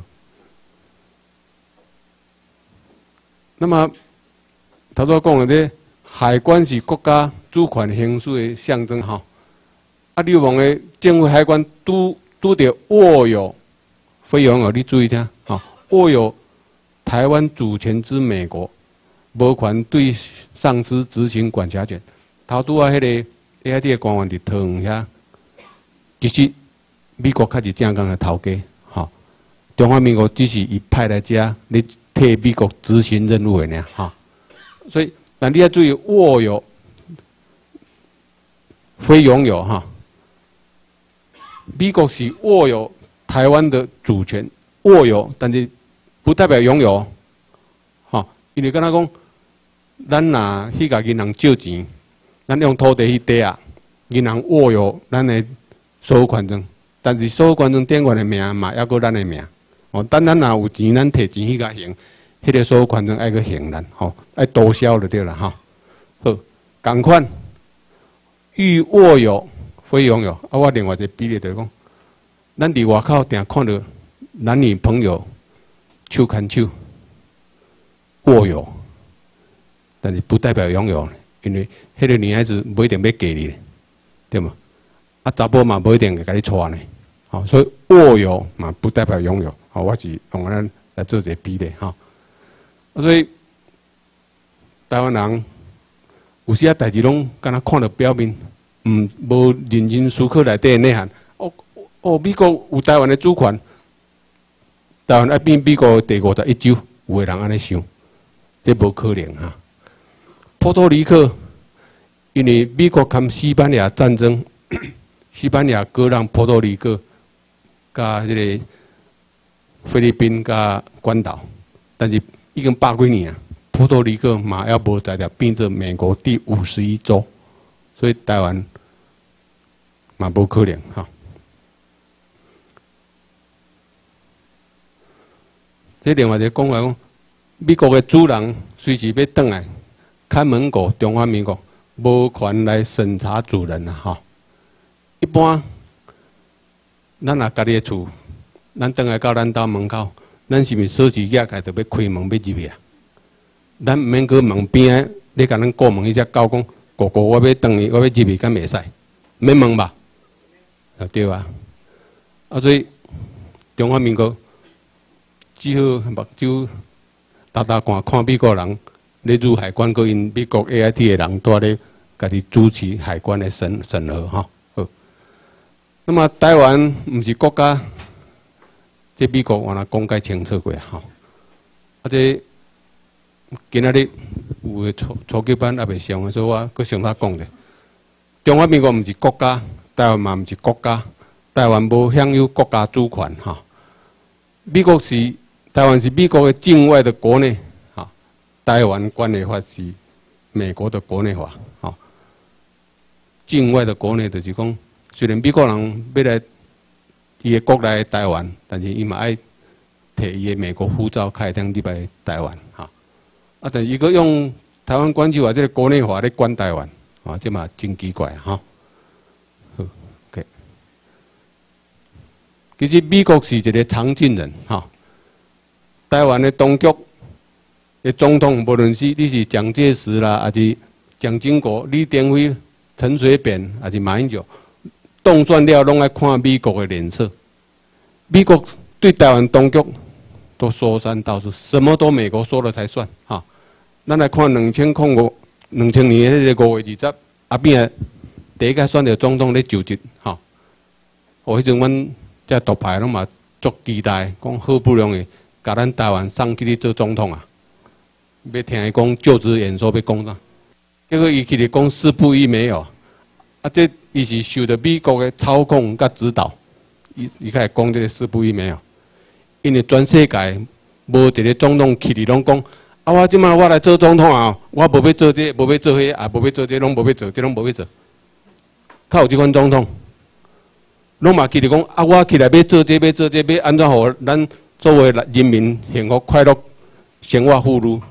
B: 那么头拄讲的咧，海关是国家主权行使的象征，吼。啊，流氓的政府海关拄拄着握有非拥有，你注意听，吼，握有。台湾主权之美国，无权对上司执行管辖权。头拄啊，迄个 A I T 的官员伫桃园遐，其实美国较是正港的头家，吼。中华民国只是伊派来遮，你替美国执行任务的尔，吼。所以，但你要注意握有，非拥有，哈。美国是握有台湾的主权，握有，但是。不代表拥有，吼，因为敢若讲，咱若去甲银行借钱，咱用土地去抵押，银行握有咱的所有权证，但是所有权证店员的名嘛，还阁咱的名，哦，等咱若有钱，咱摕钱去甲还，迄个所有权证爱阁还咱，吼，爱多销就对了，哈。好，共款，欲握有非拥有，啊，我另外一个比例就是讲，咱伫外口定看到男女朋友。手牵手，握有，但是不代表拥有，因为迄个女孩子不一定要嫁你，对吗？啊，查甫嘛不一定会甲你娶呢，好，所以握有嘛不代表拥有，好，我是用咱来做一个比例哈。所以台湾人有些代志拢敢若看到表面，嗯，无认真思考内底的内涵。哦哦，美国有台湾的主权。台湾爱变美国第五十一州，有个人安尼想，这无可能哈。波多黎各因为美国跟西班牙战争，西班牙割让波多黎各、甲这个菲律宾、甲关岛，但是已经百几年啊，波多黎各嘛要无在了变成美国第五十一州，所以台湾嘛无可能哈。这另外一个讲法讲，美国的主人随时要转来看门狗，中华民国无权来审查主人啊！哈，一般咱若家己的厝，咱转来到咱家门口，咱是毋是锁匙夹开就要开门要入去啊？咱毋免去门边，你甲咱过门一只狗讲，哥哥我要转去，我要入去，敢袂使？免问吧？啊对啊，啊所以中华民国。只好目睭大大看看美国人咧入海关，佮因美国 A I T 的人在咧家己主持海关的审审核哈。好，那么台湾毋是国家，这美国我若讲解清楚过哈。啊，这今仔日有个初初级班也未上，所以我佮上他讲者，中华民国毋是国家，台湾嘛毋是国家，台湾无享有国家主权哈。美国是。台湾是美国的境外的国内，哈，台湾关系法是美国的国内法，哈， 境外的国内，就是讲，虽然美国人要来伊个国内的台湾，但是伊嘛爱摕伊个美国护照开通入来台湾，哈。啊，但伊个用台湾关系法这个国内法咧管台湾，啊，这嘛真奇怪，哈。好 ，OK。其实美国是一个常进人，哈。台湾的当局的总统，无论是你是蒋介石啦，还是蒋经国、李登辉、陈水扁，还是马英九，动算了拢爱看美国的脸色。美国对台湾当局都说三道四，什么都美国说了才算。哈，咱来看两千零五、两千年的迄个五月二十，阿扁第一届选到总统咧就职。哈，哦，迄阵阮这独派拢嘛足期待，讲好不容易甲咱台湾送去咧做总统啊，要听伊讲就职演说要讲啥。结果伊去咧讲四不一没有，啊，这伊是受到美国的操控甲指导，伊伊开始讲这个四不一没有，因为全世界无一个总统去咧拢讲，啊，我即摆我来做总统啊，我无要做这个，无要做迄个，啊，无要做这个，拢无要做，这拢无要做。较有即款总统，拢嘛去咧讲，啊，我起来要做这，要做这，要安怎互咱作为人民幸福快乐生活富裕。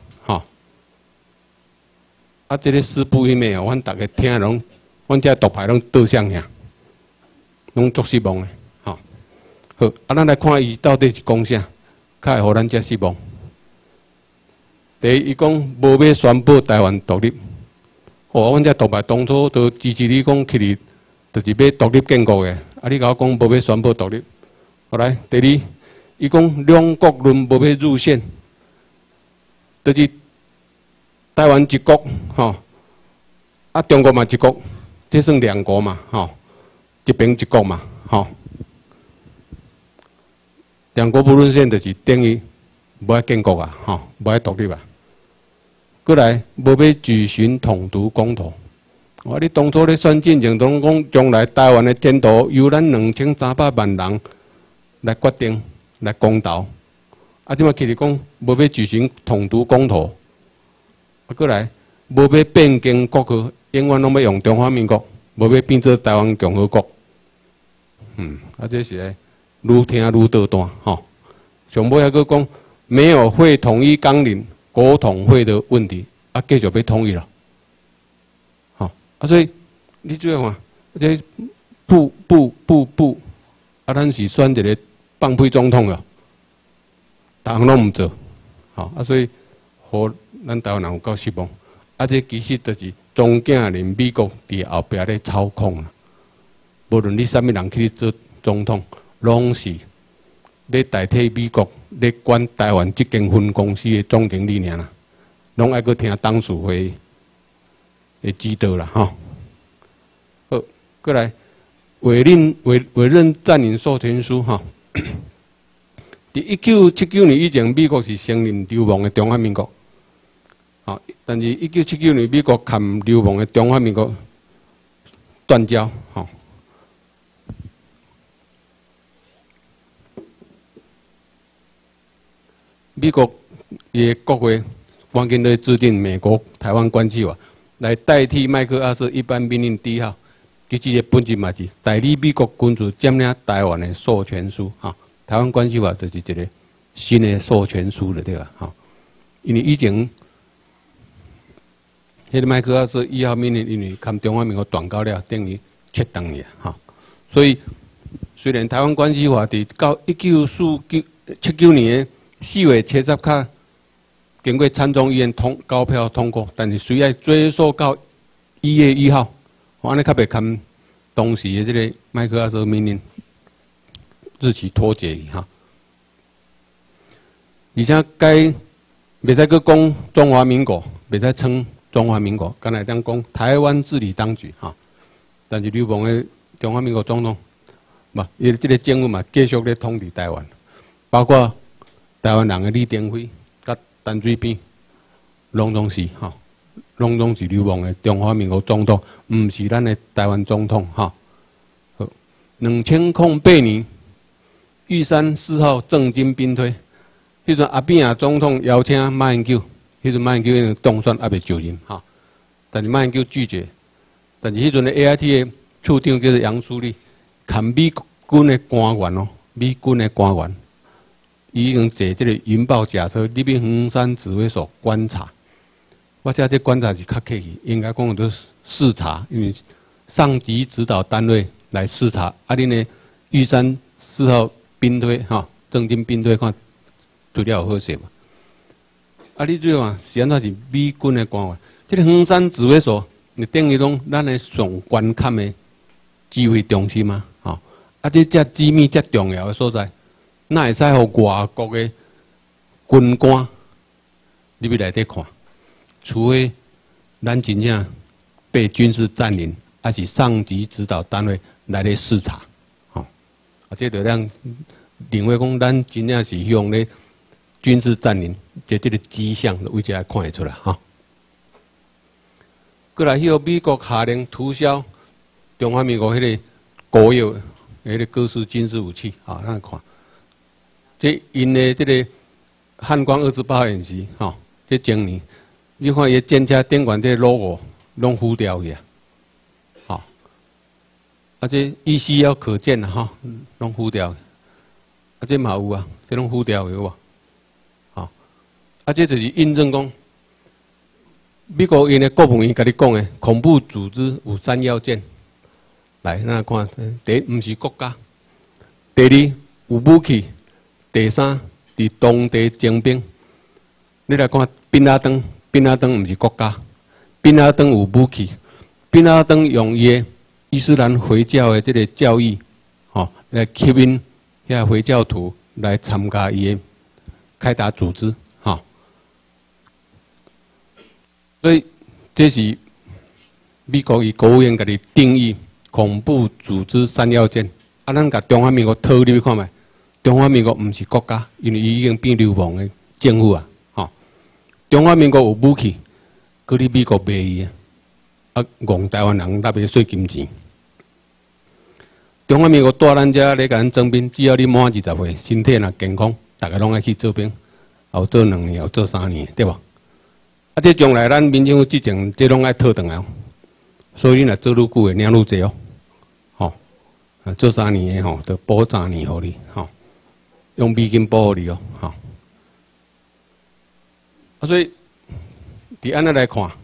B: 啊，这个四不一没有，阮大家听拢，阮这独派拢倒向遐，拢足失望的，吼。好，啊，咱来看伊到底是讲啥，较会互咱遮失望。第一，伊讲无要宣布台湾独立，哦，阮这独派当初都支持你讲起哩，就是要独立建国的，啊，你甲我讲无要宣布独立。后来，第二，伊讲两国论无要入宪，就是。台湾一国，吼，啊，中国嘛一国，这算两国嘛，吼，一边一国嘛，吼，两国不论宪就是等于无爱建国啊，吼，无爱独立啊。过来，无要举行统独公投。我你当初咧选进程中讲，将来台湾的前途由咱两千三百万人来决定、来公投。啊，即摆起嚟讲，无要举行统独公投。过来，无要变更国号，永远拢要用中华民国，无要变做台湾共和国。嗯，啊，这是愈听愈倒弹吼。上尾还佫讲，没有会统一纲领，国统会的问题，啊，继续要统一了。好，啊，所以你注意看，这不不不不，啊，咱是选一个放屁总统了，逐项拢毋做，好，啊，所以互。咱台湾人有够失望，啊！这其实就是中间人美国伫后壁咧操控啦。无论你啥物人去做总统，拢是要代替美国咧管台湾这间分公司的总经理尔啦，拢爱去听董事会的指导啦，吼。好，过来委任委委任暂领授权书，吼。伫一九七九年以前，美国是承认流亡的中华民国。好，但是一九七九年，美国含流亡的中华民国断交。好，美国也国会赶紧来制定美国台湾关系法，来代替麦克阿瑟一般命令第一号。其实个本质嘛是代理美国军事占领台湾的授权书。哈，台湾关系法就是一个新的授权书了，对吧？哈，因为以前。迄个麦克阿瑟一号命令，因为含中华民国断交了，等于切断了哈。所以虽然台湾关系法伫到一九四九七九年四月七十卡经过参众议院通高票通过，但是需要追溯到一月一号，安尼较袂含当时的这个麦克阿瑟命令日期脱节哈。而且该袂使佫讲中华民国，袂使称。中华民国，刚才讲讲台湾治理当局哈，但是流亡的中华民国总统，嘛，伊这个政府嘛继续咧统治台湾，包括台湾人的李登辉、甲陈水扁，拢总是哈，拢总是流亡的中华民国总统，毋是咱的台湾总统哈。好，两千零八年，玉山四号正经兵推，迄阵阿扁啊总统邀请马英九。迄阵马英九因为当选还袂就任哈，但是马英九拒绝， 但是迄阵的 A I T 的处长叫做杨书立，看美军的官员哦，美军的官员，伊已经坐这个云豹甲车入去衡山指挥所观察。我遮这观察是较客气，应该讲就是视察，因为上级指导单位来视察。啊，恁的玉山四号兵推哈，正经兵推看资料有好势嘛？啊，你最后是安怎是美军的官员？这个衡山指挥所，你等于讲咱的上关卡的指挥中心嘛？吼、哦，啊，这遮机密、遮重要的所在，哪会使互外国的军官入去内底看？除非咱真正被军事占领，还是上级指导单位来咧视察，吼、哦，啊，这就让认为讲咱真正是向咧军事占领，这这个迹象，为这来看会出来，哈、哦。过来，迄个美国下令涂销中华民国迄个国有迄个各式军事武器，啊，咱看，这因的这个汉光二十八号演习，吼、哦，这前年。你看伊战车顶悬这 logo 拢糊掉去啊，吼、哦，啊这依稀要可见啦，吼，拢糊掉，啊这嘛有啊，这拢糊掉有无？吼、哦，啊这就是印证讲，美国因的国务院甲你讲的恐怖组织有三要件，来咱看，第一毋是国家，第二有武器，第三伫当地征兵，你来看宾拉登。宾拉登毋是国家，宾拉登有武器，宾拉登用伊的伊斯兰回教的这个教义，吼、哦、来吸引遐回教徒来参加伊的开打组织，吼、哦。所以这是美国伊国务院家己定义恐怖组织三要件。啊，咱甲中华民国套入去看觅，中华民国毋是国家，因为伊已经变流氓的政府啊。中华民国有武器，佮你美国卖伊啊，啊，戆台湾人纳个税金钱。中华民国带咱遮咧甲咱征兵，只要你满二十岁，身体若健康，大家拢爱去做兵，后做两年，后做三年，对无？啊，这将来咱民政府执政，这拢爱套转来，所以你若做愈久的，领愈济哦，吼、啊，做三年的吼，就补三年互你，吼、用美金补互你哦，吼。啊，所以，伫安尼来看，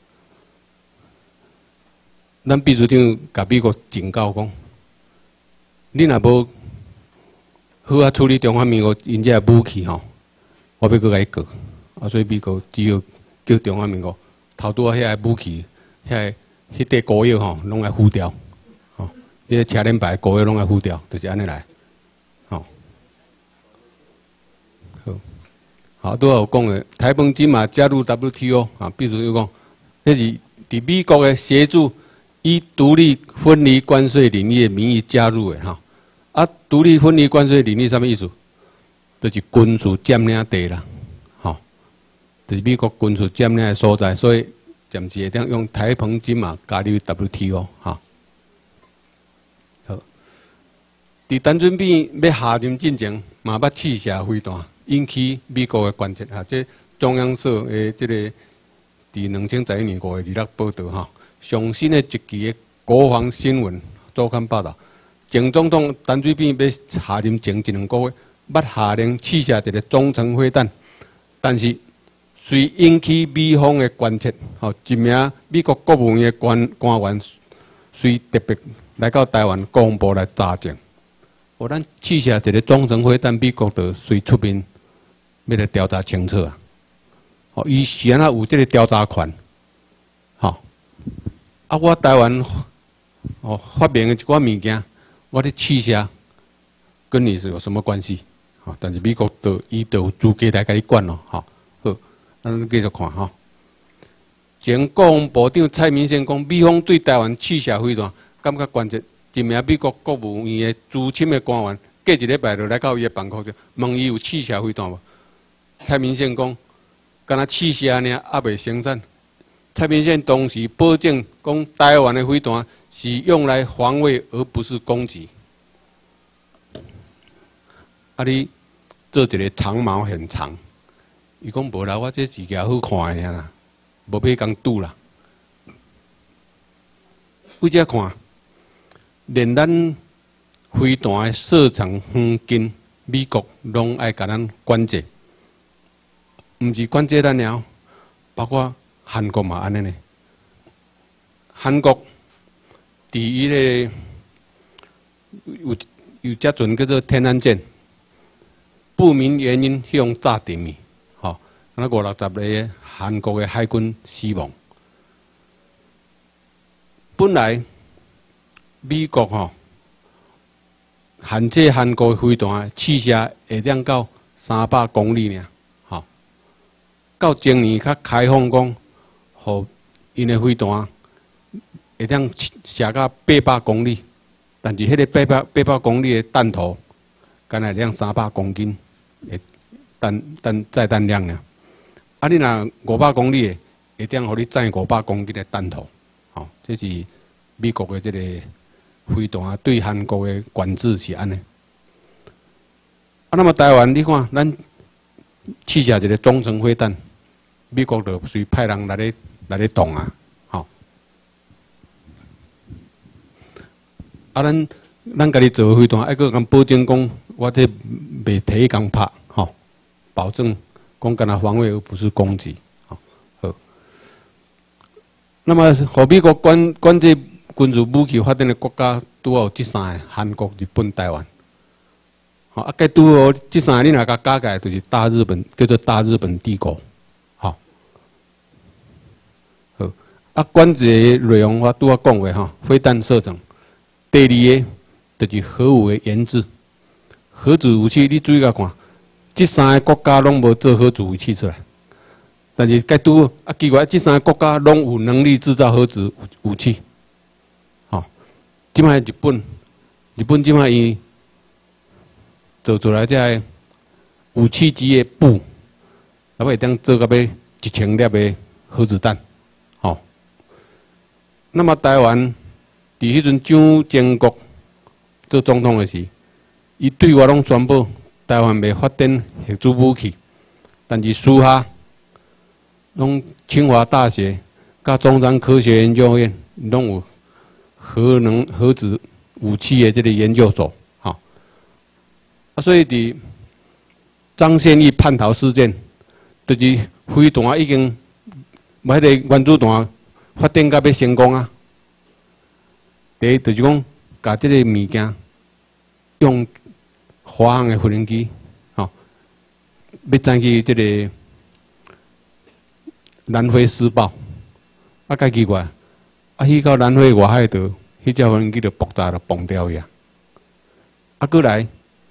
B: 咱秘书长甲美国警告讲，你若无好啊处理中华民国因遮武器吼，我要搁甲你告。啊，所以美国只有叫中华民国头拄啊遐个武器，遐个迄块膏药吼，拢来付掉，吼，迄个车轮牌膏药拢来付掉，就是安尼来，吼。好。好，拄有讲的，台澎金马加入 W T O 啊，秘书又讲，这是伫美国的协助，以独立分离关税领域的名义加入的哈。啊，独立分离关税领域什么意思？就是军事占领地啦，吼，就是美国军事占领的所在，所以暂时会当用台澎金马加入 W T O 哈。好，伫陈水扁要下任进前，嘛捌试射飞弹。引起美国的关切哈，这中央社的这个伫两千十一年五月二日报道哈，上新的一期的国防新闻周刊报道，前总统陈水扁要下任前一两个月，捌下令试射一个中程飞弹，但是虽引起美方的关切，吼，一名美国国务院的官官员虽特别来到台湾国防部来查证，我咱试射一个中程飞弹，美国就随出面。要来调查清楚啊！哦，伊是安那有这个调查权，吼、哦。啊，我台湾哦发明的一寡物件，我咧试射，跟你是有什么关系？哦，但是美国都伊都有资格来甲你管咯，吼、哦。好，咱继续看吼、哦。前国防部长蔡明宪讲，美方对台湾试射飞弹感觉关切，一名美国国务院的资深的官员，过一礼拜就来到伊的办公室，问伊有试射飞弹无？蔡明宪讲，敢若试射呢，还未生产。蔡明宪当时保证讲，台湾的飞弹是用来防卫，而不是攻击。啊，你做一个长毛很长，伊讲无啦，我这字件好看的啦，无要讲拄啦。 为遮看，连咱飞弹的射程远近，美国拢爱甲咱管制，毋是管制咱了，包括韩国嘛安尼呢。韩国伫伊个有有只船叫做天安舰，不明原因向炸沉去，吼，那五六十个韩国的海军死亡。本来美国吼限制韩国的飞弹试射会当到三百公里尔，吼，到前年较开放讲，互因的飞弹会当射到八百公里，但是迄个八百八百公里的弹头，干来量三百公斤的弹弹载弹量尔。啊，你若五百公里的，会当互你载五百公斤的弹头，吼，这是美国的这个飞弹对韩国的管制是安尼。啊，那么台湾你看，咱试射一个中程飞弹，美国就随派人来咧来咧动啊。啊，咱咱家己做飞弹，还佫敢保证讲，我这袂提共拍，吼，保证讲干那防卫而不是攻击，好，好。那么，互美国管管制军事武器发展的国家，拄有即三个：韩国、日本、台湾。好，啊，该拄好即三个，你若甲加起来，就是大日本，叫做大日本帝国，好，好。啊，管制的内容我拄啊讲过吼，飞弹射程。第二个就是核武的研制，核子武器你注意下看，这三个国家拢无做核子武器出来，但是该拄啊奇怪，这三个国家拢有能力制造核子武器。好、哦，即摆日本，日本即摆伊做出来这武器机的布，啊，会当做到要一千粒的核子弹。好、哦，那么台湾。伫迄阵蒋经国做总统的时，伊对我拢宣布台湾袂发展核子武器，但是私下，拢清华大学、甲中山科学研究院拢有核能核子武器的这个研究所，哈。啊，所以伫张献义叛逃事件，就是飞弹已经，迄个原子弹发展到要成功啊。第一就是讲，把这个物件用华航的无人机，吼、哦，要转去这个南非施暴，啊，介奇怪，啊，去到南非外海岛，迄只无人机就爆炸了，崩掉呀。啊，过来，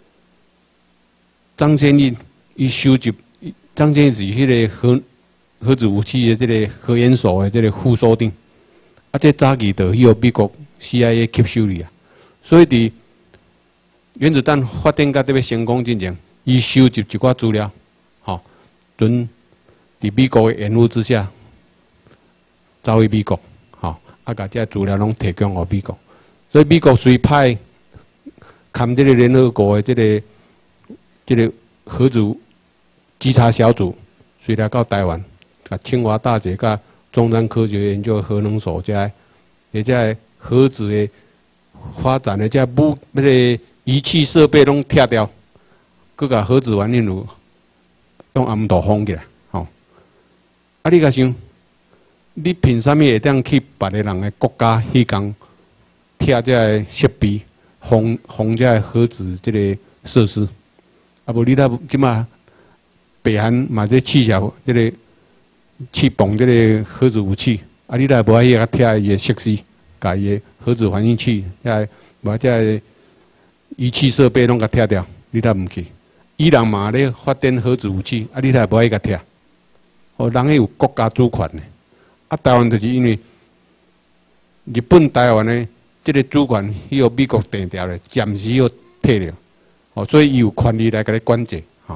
B: 张献义伊收集，张献义是迄个核核子武器的这个核研所的这个副所长，啊，这早期就去互美国。C I A 吸收哩啊，所以伫原子弹发展到这要成功之前，伊收集一寡资料，吼、哦，准伫美国的掩护之下，走去美国，吼、哦，啊，把这资料拢提供给美国，所以美国随派看这个联合国的这个这个核子稽查小组，随来到台湾，甲清华大学、甲中山科学研究核能所遮，或者。核子的发展的这武那个仪器设备拢拆掉，佮甲核子原理用暗道封起来，吼、哦。啊，你甲想，你凭啥物会当去别个人的国家去讲拆这个设备，封封这个核子这个设施？啊，无你那即马北韩嘛在试射这个试蹦这个核子武器，啊，你那无爱去甲拆伊个设施？甲伊个核子反应器，遐或者仪器设备拢甲拆掉，你才唔去。伊人嘛咧发展核子武器，啊，你才无爱甲拆。哦，人迄有国家主权呢。啊，台湾就是因为日本台湾的这个主权，伊互美国定掉咧，暂时要摕了。哦，所以伊有权利来甲你管制。吼、哦。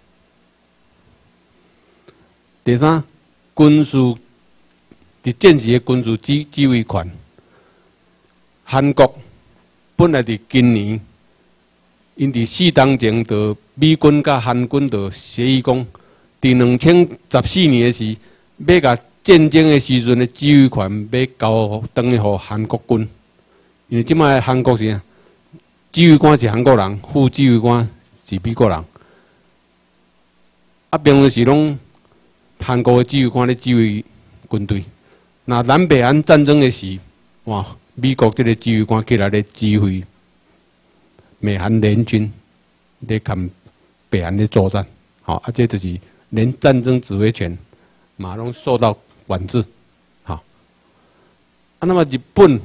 B: 第三，军事伫战时的军事指指挥权。韩国本来伫今年，因伫四当前，就美军甲韩军就协议讲，伫两千十四年的时，要甲战争的时阵的指挥权要交等于互韩国军，因为即摆韩国是啊，指挥官是韩国人，副指挥官是美国人。啊，平常时拢韩国的指挥官咧指挥军队。那南北韩战争的时，哇，美国这个指挥官起来咧指挥美韩联军咧跟北韩咧作战，好、哦，啊，这就是连战争指挥权嘛拢受到管制，好、哦。啊，那么日本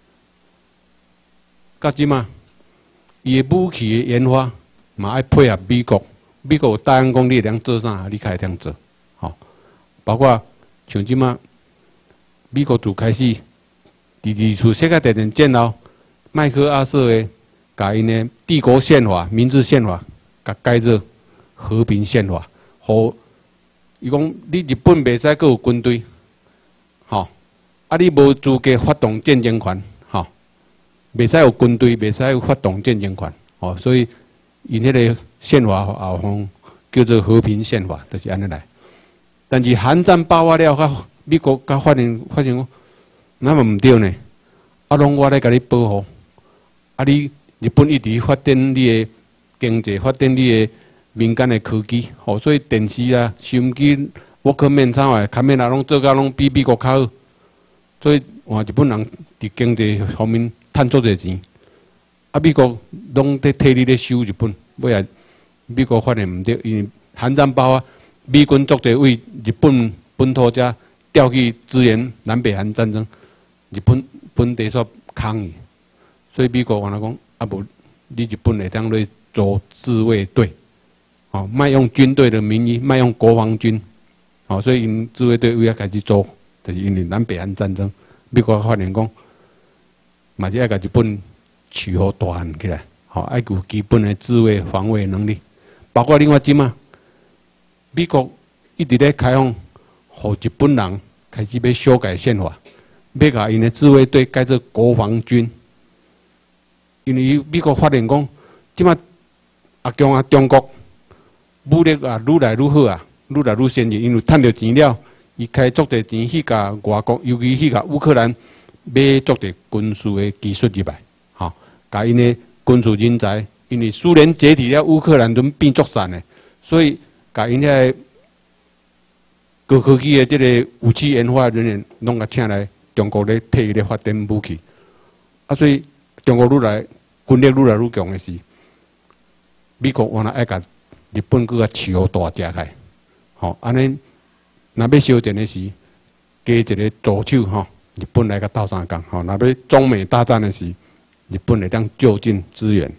B: 到即嘛，伊的武器的研发嘛爱配合美国。美国有答应讲你会当做啥，你开会当做，吼、哦，包括像即马，美国自开始第二次世界大战战后，麦克阿瑟的甲因的帝国宪法、明治宪法，甲改做和平宪法，互伊讲你日本袂使阁有军队，吼、哦，啊你无资格发动战争权，吼、哦，袂使有军队，袂使有发动战争权，哦，所以因迄个。宪法后方叫做和平宪法，就是安尼来。但是韩战爆发了，甲美国甲发现发现讲，那么唔对呢？啊，拢我来甲你保护。啊，你日本一直发展你的经济，发展你的民间的科技，吼、哦，所以电视啊、收音机、沃克曼啥话，卡面啊，拢做甲拢比美国较好。所以哇，日本人伫经济方面赚足侪钱。啊，美国拢在替你咧收日本，尾啊。美国发现唔对，因为韩战爆发，美军足侪为日本本土者调去支援南北韩战争，日本本地煞抗议，所以美国话来讲，啊无你日本会当来做自卫队，哦，卖用军队的名义，卖用国防军，哦，所以因自卫队为了开始做，就是因为南北韩战争，美国发现讲，嘛是爱甲日本取好大汉起来，好、哦，爱有基本的自卫防卫能力。包括另外即嘛，美国一直咧开放，互日本人开始要修改宪法，要甲因的自卫队改做国防军。因为美国发现讲，即嘛啊强啊中国武力啊愈来愈好啊，愈来愈先进，因为趁着钱了，伊开足侪钱去甲外国，尤其去甲乌克兰买足侪军事的技术入来，吼，甲因的军事人才。因为苏联解体了，乌克兰都变作散的，所以甲因遐高科技的这个武器研发人员，拢甲请来中国咧替伊咧发展武器。啊，所以中国愈来军力愈来愈强的是，美国原来爱甲日本搁较饲好大只开，吼、哦，安尼若要烧战的时，加一个助手吼，日本来甲斗相共，吼、哦，若要中美大战的时，日本会当就近支援。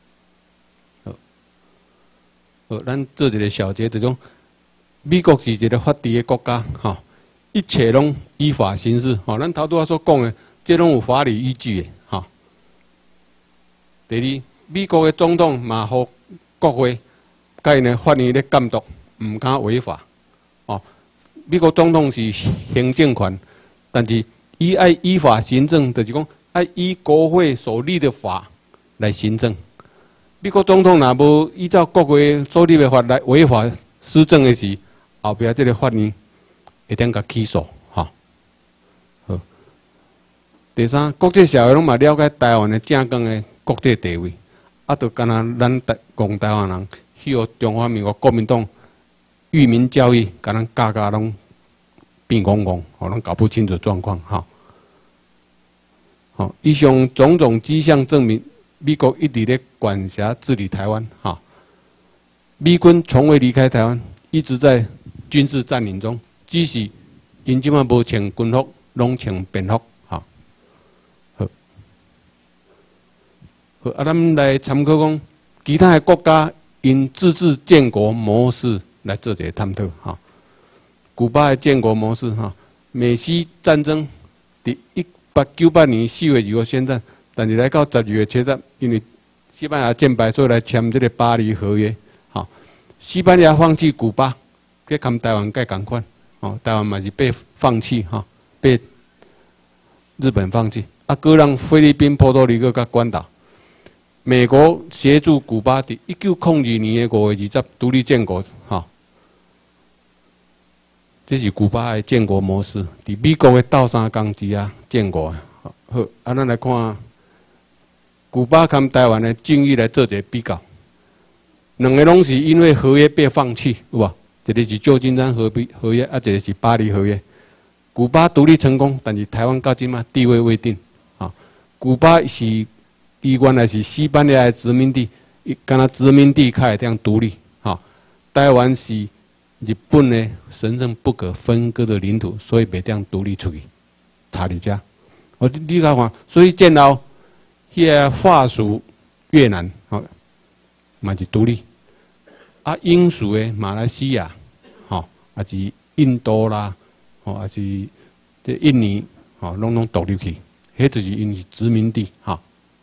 B: 哦，咱做一个小结，就种美国是一个法治的国家，吼，一切拢依法行事，吼，咱头拄仔所讲的，这拢有法律依据的，吼。第二，美国的总统嘛，互国会甲因的法院咧监督，唔敢违法，哦。美国总统是行政权，但是伊爱依法行政，就是讲爱依国会所立的法来行政。美国总统若无依照国会所立的法来违法施政的时，后壁这个法院会当甲起诉，吼。好。第三，国际社会拢嘛了解台湾的正港的国际地位，啊，就敢若咱台讲台湾人去互中华民国国民党愚民教育，甲咱教教拢变戆戆，吼，拢搞不清楚状况，吼。好，以上种种迹象证明。美国一直咧管辖治理台湾，哈，美军从未离开台湾，一直在军事占领中。只是因即马无穿军服，拢穿便服，哈。好，好，啊，咱来参考讲其他的国家因自治建国模式来做一个探讨，哈。古巴的建国模式，哈，美西战争，伫一八九八年四月二号宣战。但是来到十二月七日，因为西班牙战败，所以来签这个巴黎合约。好，西班牙放弃古巴，跟跟台湾盖同款。哦，台湾嘛是被放弃哈，被日本放弃。啊，搁让菲律宾、波多黎各甲关岛，美国协助古巴伫一九零二年的五月二十独立建国。哈， 这是古巴的建国模式，伫美国的倒三工之下建国的。好，啊，咱来看古巴跟台湾的境遇来做一个比较。两个拢是因为合约被放弃，有无？一个是旧金山合约合约，啊，一个是巴黎合约。古巴独立成功，但是台湾到今嘛地位未定。啊，古巴是伊原来是西班牙的殖民地，伊敢若殖民地开这样独立。啊，台湾是日本的神圣不可分割的领土，所以袂这样独立出去。查理家，我你看看，所以见到迄个法属越南，好，嘛是独立。啊，英属的马来西亚，吼，啊是印度啦，吼，啊是这印尼，吼，拢拢独立去，迄就是因是殖民地，吼。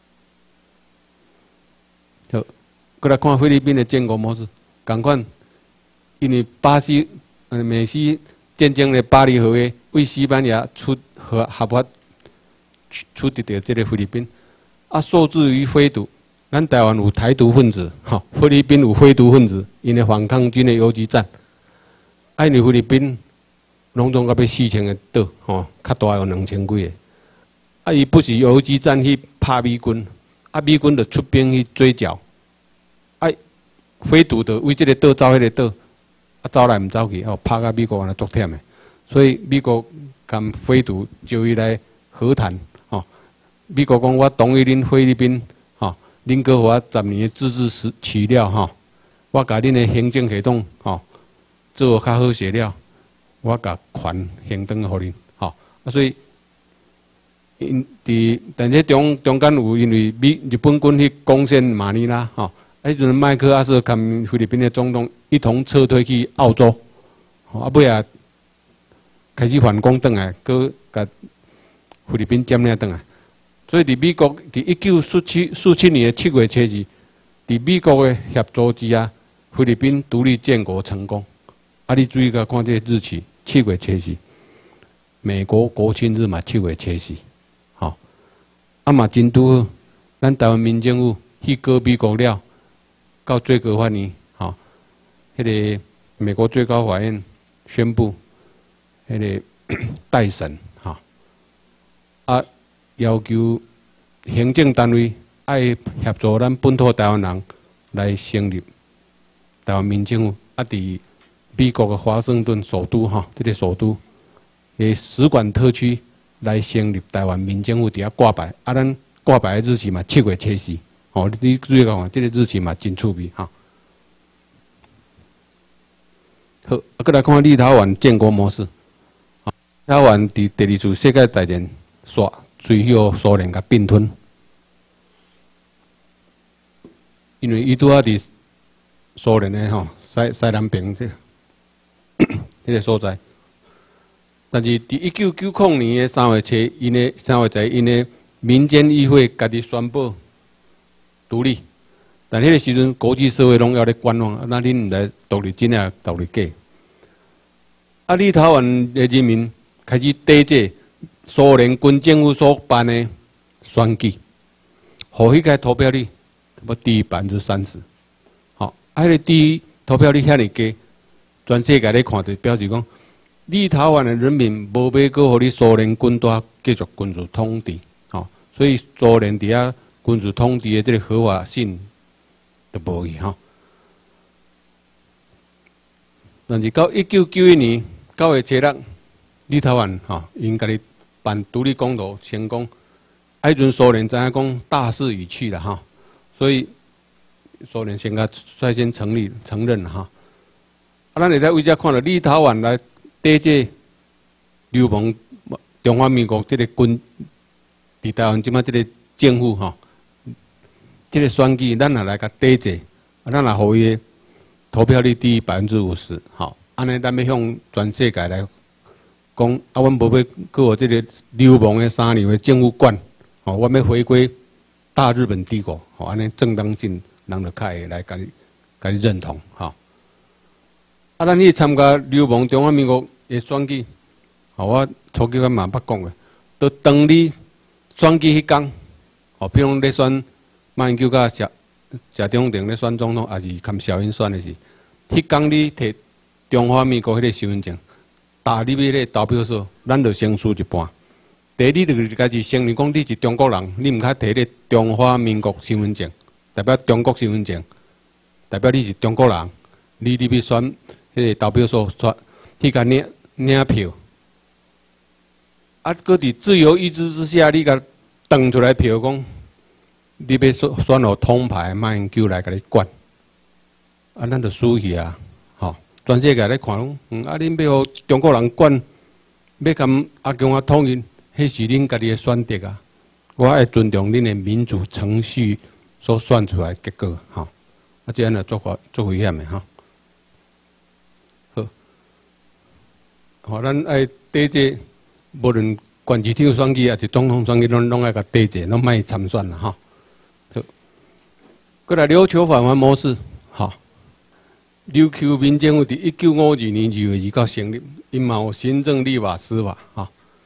B: 好，过来看菲律宾的建国模式，同款，因为巴西、呃美西战争的巴黎合约为西班牙出合合法出得到这个菲律宾，啊，受制于非独。咱台湾有台独分子，吼，菲律宾有非独分子，因为反抗军的游击战，啊，因为菲律宾拢总到要四千个岛，吼，较大有两千几个，啊，伊不是游击战去拍美军，啊，美军就出兵去追剿，啊，非独就为这个岛走迄个岛，啊，走来唔走去，哦，拍到美国安尼足忝的，所以美国跟非独就伊来和谈，吼，美国讲我同意恁菲律宾。恁搁互我十年的自治时期了吼，我甲恁的行政系统吼做较好势了，我甲权行转互恁吼。啊，所以因伫但是中中间有因为美日本军去攻陷马尼拉吼，啊，迄阵麦克阿瑟跟菲律宾的总统一同撤退去澳洲，啊，尾啊开始反攻转来，搁甲菲律宾占领转来。所以，伫美国，伫一九四七四七年的七月七日，伫美国的协助之下，菲律宾独立建国成功。啊，你注意个看这个日期，七月七日，美国国庆日嘛，七月七日，吼，啊嘛真拄好，咱台湾民政府去告美国了，到最高法院，吼，迄个美国最高法院宣布，迄个待审，吼，啊。要求行政单位爱协助咱本土台湾人来成立台湾民政府，啊，伫美国的华盛顿首都哈，这个首都的使馆特区来成立台湾民政府，伫遐挂牌，啊，咱挂牌的日期嘛七月七日，哦，你注意看，这个日期嘛真趣味哈。好，啊，再来看立陶宛建国模式，立陶宛伫第二次世界大战煞。随后苏联甲并吞，因为伊拄啊伫苏联的吼西西南边这这个所在，但是伫一九九零年的三月七，因的三月七，因的民间议会家己宣布独立，但迄个时阵国际社会拢要咧观望，那恁唔来独立真啊独立假？啊，立陶宛的人民开始抵制。苏联军政府所办的选举，互迄个投票率要低于百分之三十。好，啊，迄个低投票率遐尼低，全世界咧看就表示讲，立陶宛的人民无要搁互你苏联军队继续军事统治。好，所以苏联伫遐军事统治的这个合法性就无去哈。但是到一九九一年九月七日，立陶宛哈因家己办独立公投成功，啊，迄阵苏联知影讲大势已去了哈，所以苏联先甲率先成立承认了哈。啊，咱会在为遮看到立陶宛来抵制流氓中华民国这个军伫台湾即马这个政府哈，这个选举咱也来甲抵制，啊，咱也互伊的投票率低于百分之五十，好，安尼咱要向全世界来。讲啊，阮无要搁互即个流氓的三流的政府管，吼，阮要回归大日本帝国，吼，安尼正当性，人就较会来甲你、甲你认同，吼。啊，咱去参加流氓中华民国的选举，吼，我初期我嘛捌讲的，都当你选举迄天，吼，比如咧选马英九甲谢谢中正咧选总统，也是含小英选的是，迄天你摕中华民国迄个身份证。 打你要咧投票所，咱就先输一半。第二，你就是家己承认讲你是中国人，你毋较摕咧中华民国身份证，代表中国身份证，代表你是中国人，你你要选迄个投票所选，去甲领领票。啊，搁伫自由意志之下，你甲登出来票讲，你要选选互通牌马英九来甲你管，啊，咱就输去啊！吼，全世界咧看讲，嗯，啊，恁要互中国人管，要甲阿强啊统一。迄是恁家己的选择啊！我爱尊重恁的民主程序所选出来的结果，吼！啊，这样来做法做危险的，吼！好，好，咱爱抵制，无论县市长选举还是总统选举，拢拢爱甲抵制，拢莫参选啦，吼！好，过来琉球返还模式，吼！琉球民政府伫一九五二年二月二号成立，因嘛有行政、立法、司法，吼！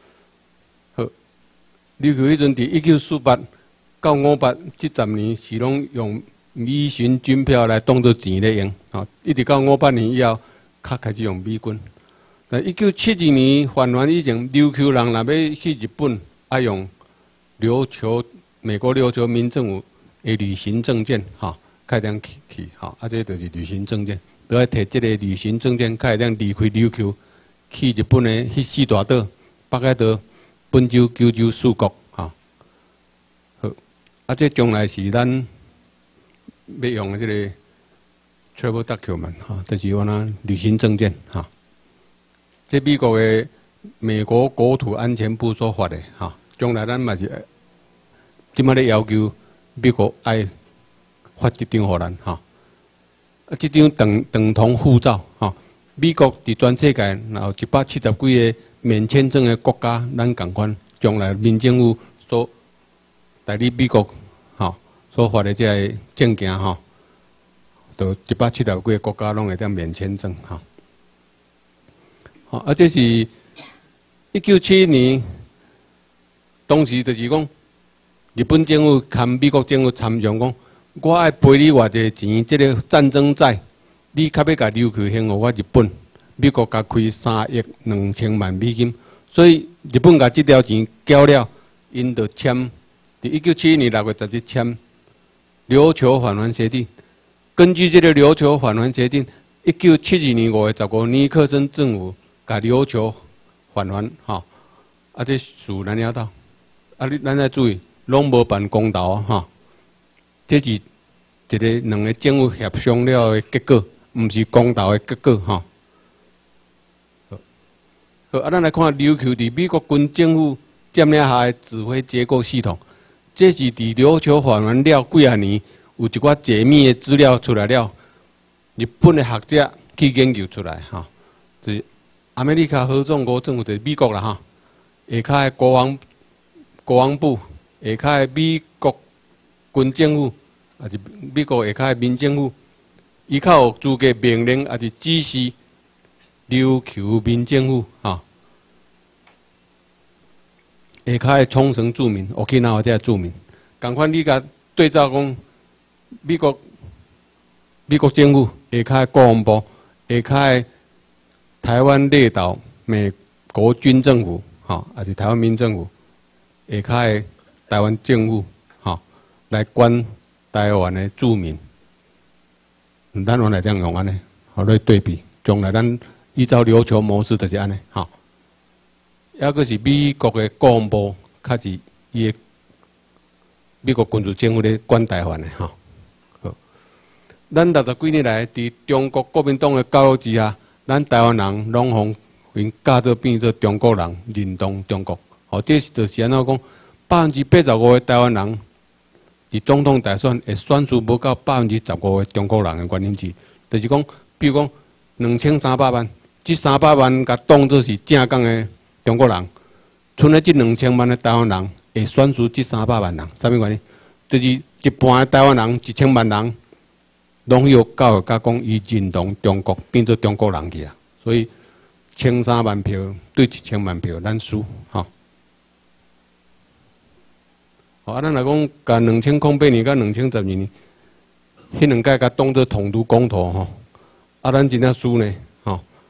B: 琉球迄阵伫一九四八到五八这十年是拢用美巡军票来当做钱咧用，吼，一直到五八年以后，较开始用美军。那一九七二年返还以前，琉球人若要去日本，爱用琉球美国琉球民政府的旅行证件，吼，开当去去，吼，啊，这就是旅行证件，都要摕这个旅行证件，开当离开琉球，去日本的迄四大岛，北海道。本州、九州四国，吼，好，啊，这将来是咱要用的这个 travel document， 吼，就是我那旅行证件，吼。这美国的美国国土安全部所发的，吼，将来咱嘛是，即摆咧要求美国爱发一张互咱，吼。啊，这张等等同护照，吼，美国伫全世界然后一百七十几个。免签证的国家，咱共款，将来民政府所代理美国，吼所发的这个证件，吼，就一百七十几个国家拢会当免签证，吼。好，啊，这是一九七一年，当时就是讲，日本政府含美国政府参详讲，我爱赔你偌济钱，这个战争债，你较要甲琉球还互我日本。美国甲开三亿两千万美金，所以日本甲这条钱交了，因就签，伫一九七一年六月十日签琉球返还协定。根据这个琉球返还协定，一九七二年五月十五，尼克森政府甲琉球返还，吼，啊，这事咱了到，啊，你咱要注意，拢无办公道啊，吼，这是一个两个政府协商了的结果，毋是公道的结果，吼。好，啊，咱来看琉球伫美国军政府占领下的指挥结构系统，这是伫琉球返还了几啊年，有一寡解密的资料出来了，日本的学者去研究出来，哈，就是阿美利卡合众国政府就是美国啦，哈，下骹的国防国防部，下骹的美国军政府，也是美国下骹的民政府，伊较有资格命令，也是指示。琉球民政府，哈，下骹的冲绳住民，Okinawa这住民，共款你甲对照讲，美国美国政府下骹的国防部，下骹的台湾列岛美国军政府，哈，还是台湾民政府，下骹的台湾政府，哈，来管台湾的住民，咱往来这样用安尼，好来对比，将来咱。依照琉球模式就是安尼，吼，抑个是美国的国防部，较是伊的美国军事政府咧管台湾的，吼。好，咱六十几年来，伫中国国民党的教育之下，咱台湾人拢互因教做变做中国人，认同中国。吼，这就是安怎讲，百分之八十五的台湾人，伫总统大选会选出无到百分之十五的中国人的原因之，就是讲，比如讲两千三百万。这三百万甲当作是正港的中国人，剩下这两千万的台湾人会选出这三百万人，啥物原因？就是一半的台湾人一千万人，拢有教育甲讲伊认同中国，变做中国人去啊。所以千三万票对一千万票，咱输，吼。好，啊，咱来讲，甲两千零八年甲两千十二年，迄两届甲当作统独公投吼，啊，咱真正输呢。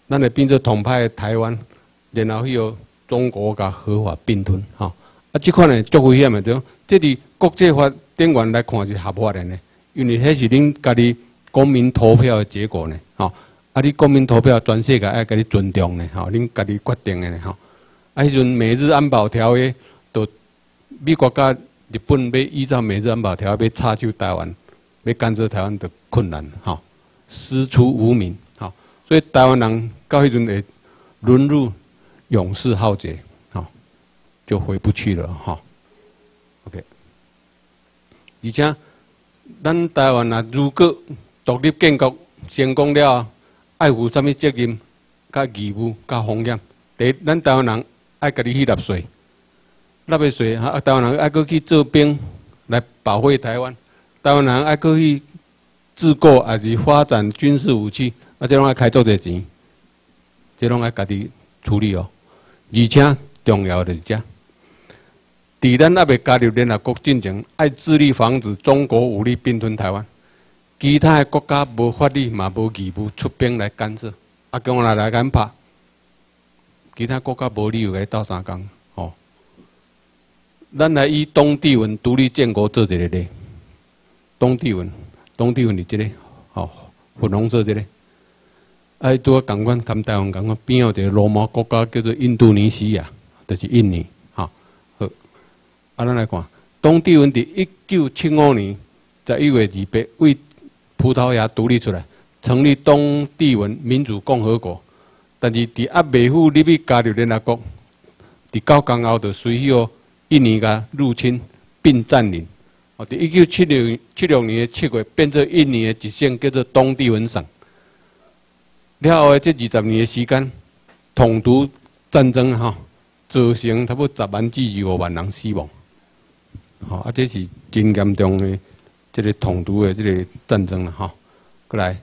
B: 咱会变做统派的台湾，然后迄个中国甲合法并吞，吼、哦。啊，即款呢足危险的，对。这伫国际法顶缘来看是合法的呢，因为迄是恁家己公民投票的结果呢，吼、哦。啊，你公民投票全世界爱甲你尊重呢，吼、哦，恁家己决定的呢，吼、哦。啊，迄阵美日安保条约，都美国甲日本要依照美日安保条约要插手台湾，要干涉台湾的困难，吼、哦，师出无名，吼、哦，所以台湾人到迄阵会沦入永世浩劫，吼、哦，就回不去了，吼、哦。OK， 而且咱台湾啊，如果独立建国成功了，爱负什么责任、甲义务、甲风险？第一，咱台湾人爱家己去纳税，纳的税啊，台湾人爱搁去做兵来保卫台湾，台湾人爱搁去自购还是发展军事武器，啊，这拢爱开足侪钱，这拢爱家己处理哦。而且重要的是这。伫咱还未加入联合国进前，爱致力防止中国武力并吞台湾。其他的国家无法律嘛无义务出兵来干涉，啊，叫我来来敢拍，其他国家无理由来斗相共，吼、哦。咱来以东帝汶独立建国做一个例，东帝汶，东帝汶是即、这个，吼、哦，粉红色即、这个，啊，拄啊共款，跟台湾共款，边有一个罗马国家叫做印度尼西亚，就是印尼。啊，咱来看，东帝汶伫一九七五年十一月二八为葡萄牙独立出来，成立东帝汶民主共和国。但是伫还未赴入去加入联合国，伫九天后就随后印尼甲入侵并占领。哦，伫一九七六七六年的七月变做印尼的一省，叫做东帝汶省。了后的这二十年的时间，统独战争哈、哦，造成差不多十万至二五万人死亡。吼、哦，啊，这是真严重的这个统独的这个战争了哈。过、哦、来，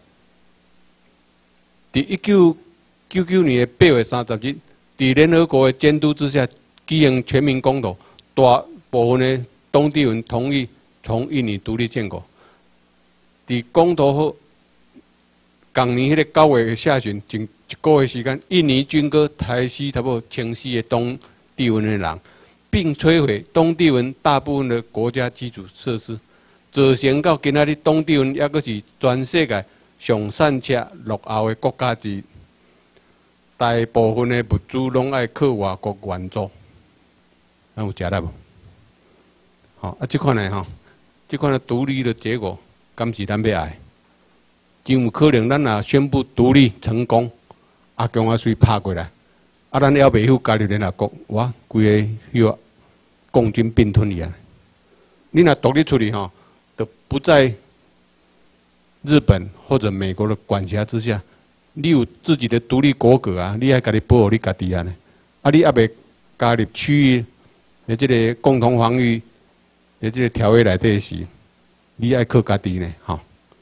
B: 伫一九九九年的八月三十日，伫联合国的监督之下，举行全民公投，大部分的东帝汶同意从印尼独立建国。伫公投后，同年迄个九月下旬，前一个月时间，印尼军歌抬死差不多千四个东帝汶的人。并摧毁东帝汶大部分的国家基础设施，造成到今仔日东帝汶抑阁是全世界上产且落后的国家之一。大部分的物资拢爱靠外国援助，咱有食力无？好啊，这款的吼，这款的独立的结果，敢是咱要爱？真有可能咱若宣布独立成功，阿强阿水拍过来，啊，咱还未赴加入联合国，哇，规个迄个。共军并吞你啊！你若独立出去吼，都不在日本或者美国的管辖之下，你有自己的独立国格啊！你爱家己保护你家己啊呢！啊，你还未加入区域的这个共同防御的这个条约内底时，你爱靠家己呢，吼。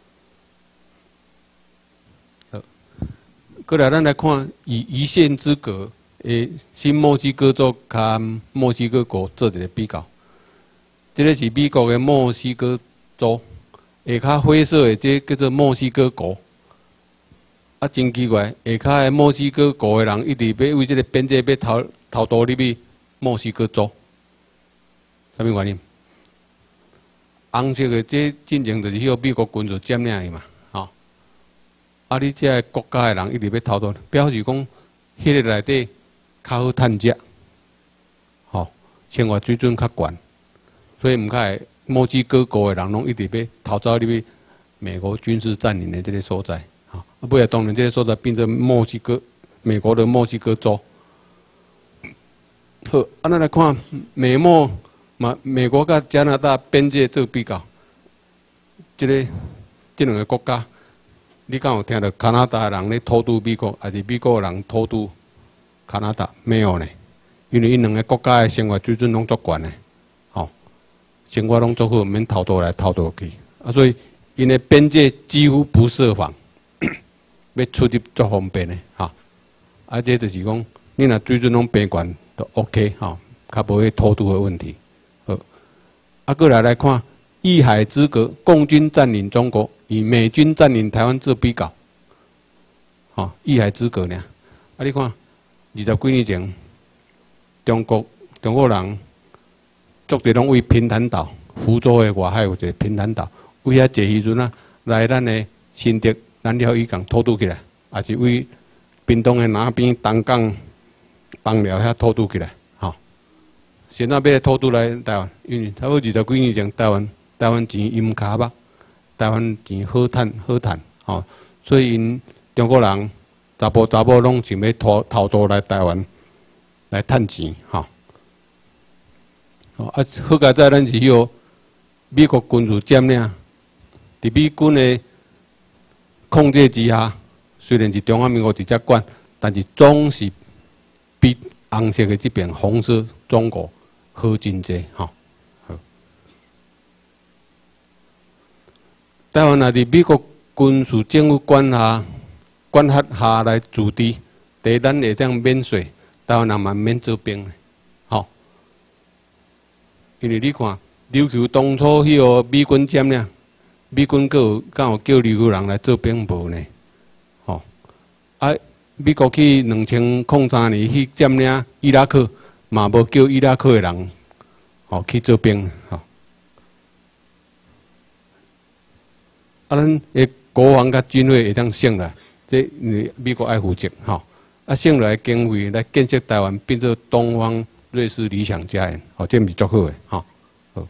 B: 好，过来咱来看以一线之隔。诶，新墨西哥州甲墨西哥国做一个比较，这个是美国的墨西哥州，下骹灰色的这叫做墨西哥国。啊，真奇怪，下骹的墨西哥国的人一直要为这个边界要逃逃到入去墨西哥州，什么原因？红色的这进程就是迄个美国军事占领的嘛，吼、哦。啊，你这个国家的人一直要逃到，表示讲，迄个内底。较好趁食，吼、哦，生活水准较悬，所以唔开墨西哥国的人拢一直要逃走入去美国军事占领的这个所在，吼、哦，啊，不然当然这个所在变成墨西哥美国的墨西哥州。好，啊，咱来看美墨嘛，美国甲加拿大边界做比较，这个这两个国家，你敢有听到加拿大人咧偷渡美国，还是美国人偷渡？加拿大没有呢，因为因两个国家的生活水准拢足悬的，吼、哦，生活拢足好，免逃倒来逃倒去，啊，所以因的边界几乎不设防，要出入足方便的，哈、哦，啊，这就是讲，你若水准拢平悬，就 OK， 哈、哦，较无迄偷渡的问题。好，啊，过来来看，一海之隔，共军占领中国，与美军占领台湾做比较，吼、哦，一海之隔呢。 啊，你看二十几年前，中国中国人足侪拢为平潭岛，福州的外海有一个平潭岛，为遐坐时阵啊，来咱的新竹南寮渔港偷渡起来，也是为屏东的那边东港邦寮遐偷渡起来，吼。现在要来偷渡来台湾，因为差不多二十几年前，台湾台湾钱阴卡吧，台湾钱好趁好趁，吼，所以因中国人查甫查某拢想要偷偷渡来台湾来趁钱，吼。哦，啊，好佳在咱是迄个美国军事占领，伫美军的控制之下，虽然是中华民国直接管，但是总是比红色的这边红色中国好真济，吼。好，台湾也伫美国军事政府管辖管辖下来驻地，第一咱会当免税，台湾人嘛免做兵。因为你看，琉球当初迄个美军占领，美军阁有敢有叫琉球人来做兵无呢？吼、哦，啊，美国去两千零三年去占领伊拉克，嘛无叫伊拉克的人，吼、哦、去做兵，吼、哦。啊，咱诶国防甲军费会当省来，这美国爱负责，吼、哦。啊，省来经费来建设台湾，变做东方瑞士理想家园，吼、哦，这毋是足好诶，吼、哦。好，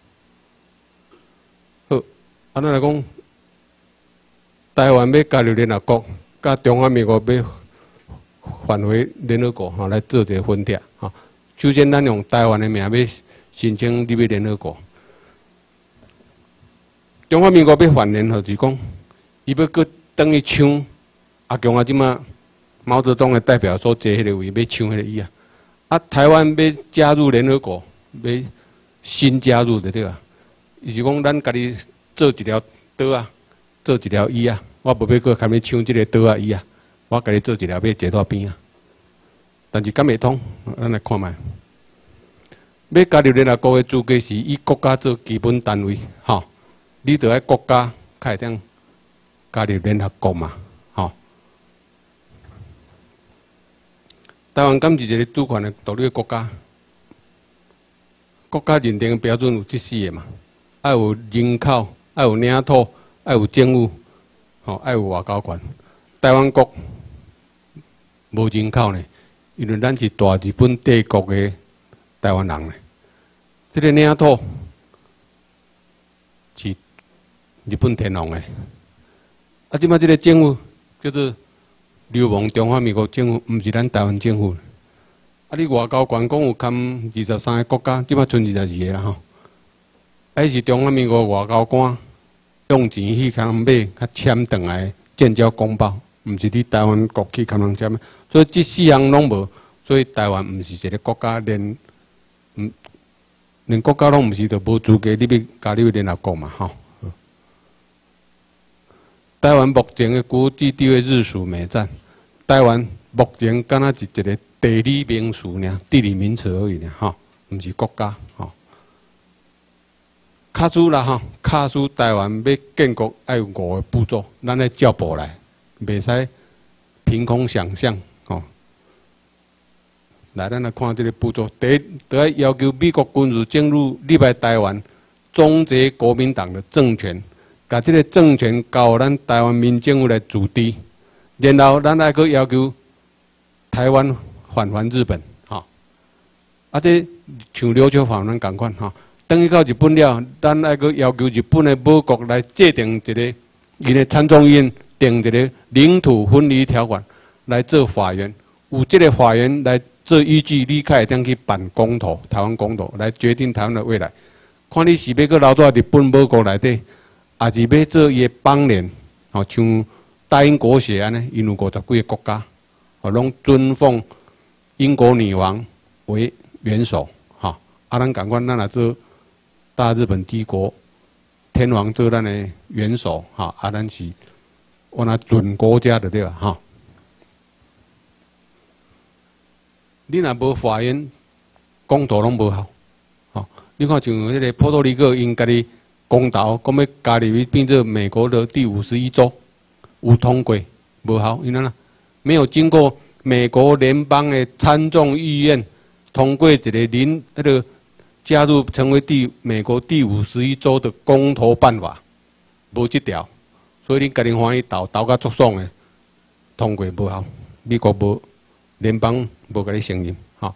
B: 好，啊，咱来讲，台湾要加入联合国，甲中华民国要返回联合国，吼、哦，来做一个分贴，吼、哦。首先，咱用台湾的名要申请入去联合国。中华民国要返联，就是讲，伊要搁等于抢阿强啊，即马毛泽东的代表所坐迄个位，要抢迄个伊啊。啊，台湾要加入联合国，要新加入的对吧？伊是讲咱家己做一条岛啊，做一条伊啊，我无要搁开始抢即个岛啊伊啊，我家己做一条要坐到边啊。但是敢会通？咱来看觅。要加入联合国的资格是以国家做基本单位，吼、哦，你着爱国家才会当加入联合国嘛，吼、哦。台湾敢是一个主权的独立的国家，国家认定的标准有这四个嘛，爱有人口，爱有领土，爱有政府，吼、哦，爱有外交权。台湾国无人口呢，因为咱是大日本帝国的台湾人呢。这个领土是日本天皇的，啊，即摆这个政府叫做流亡中华民国政府，毋是咱台湾政府。啊，你外交官讲有含二十三个国家，即摆剩二十二个啦吼。啊，是中华民国外交官用钱去甲人买，甲签转来建交公报，毋是你台湾国去甲人签的。所以这四项拢无，所以台湾毋是一个国家，连嗯连国家拢毋是，就无资格你要加入联合国嘛吼。台湾目前的国际地位日属美赞。台湾目前敢若是一个地理名词呢，地理名词而已呢，吼，毋是国家，吼。卡苏啦，吼，卡苏台湾要建国要有五个步骤，咱来照步来，袂使凭空想象，吼。来，咱来看这个步骤。第一，就要要求美国军事政府入来台湾，终结国民党的政权。把这个政权交咱台湾民政府来主持，然后咱还阁要求台湾返还日本，吼、哦。啊，这像琉球法咱共款，吼、哦。等于到日本了，咱还阁要求日本的母国来制定一个，伊的参众议院定一个领土分离条款来做法源，有这个法源来做依据，你才会当去办公投，台湾公投来决定台湾的未来。看你是要阁留在日本母国内底。也是要做伊个邦联，吼，像大英国协安尼，因有五十几个国家，吼，拢尊奉英国女王为元首，吼，啊，咱共款，咱也做大日本帝国天皇做咱的元首，吼，啊，咱是我那准国家的对吧，吼。你若无法院，公投拢无效，吼，你看像迄个波多黎各，因家己。公投讲要加入变成美国的第五十一州，有通过无效，因为呢没有经过美国联邦的参众议院通过一个临那个加入成为第美国第五十一州的公投办法，无这条，所以你家己欢喜投投甲足爽的，通过无效，美国无联邦无甲你承认，吼。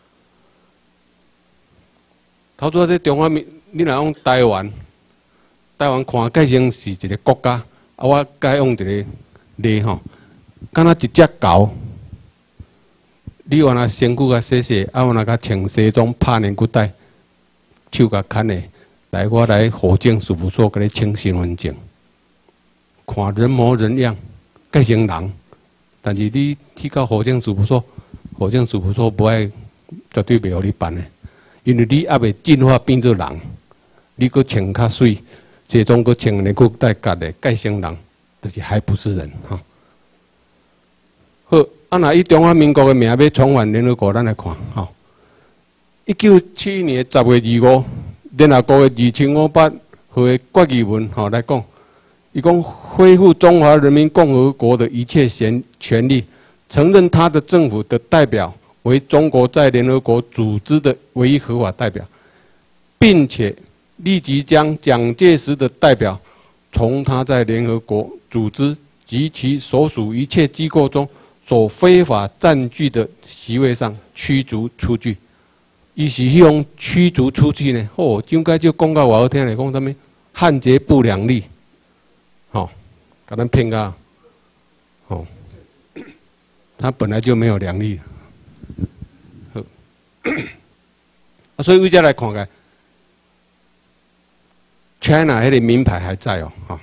B: 头拄仔这中华民，你若讲台湾，台湾看改成是一个国家，啊，我改用一个例吼，敢若一只狗。 你原来身躯甲洗洗，啊，原来甲穿西装、拍连骨带，手甲牵的，来我来火警事务所甲你请身份证，看人模人样，改成人。但是你去到火警事务所，火警事务所不爱，绝对袂互你办的，因为你还未进化变做人，你搁穿较水，西装搁穿连骨带夹的，改成人，就是还不是人哈。好。 啊！那以中华民国的名要重返联合国，咱来看吼。一九七一年十月二五，联合国的二千五百号的决议文吼来讲，伊讲恢复中华人民共和国的一切权权利，承认他的政府的代表为中国在联合国组织的唯一合法代表，并且立即将蒋介石的代表从他在联合国组织及其所属一切机构中。 所非法占据的席位上驱逐出去，伊是用驱逐出去呢？哦，应该就讲到我好听来讲，什么汉劫不两立，吼、哦，给咱骗到，哦，他本来就没有两立，好，啊，所以为这来看看 ，China 迄个名牌还在哦，哈、哦，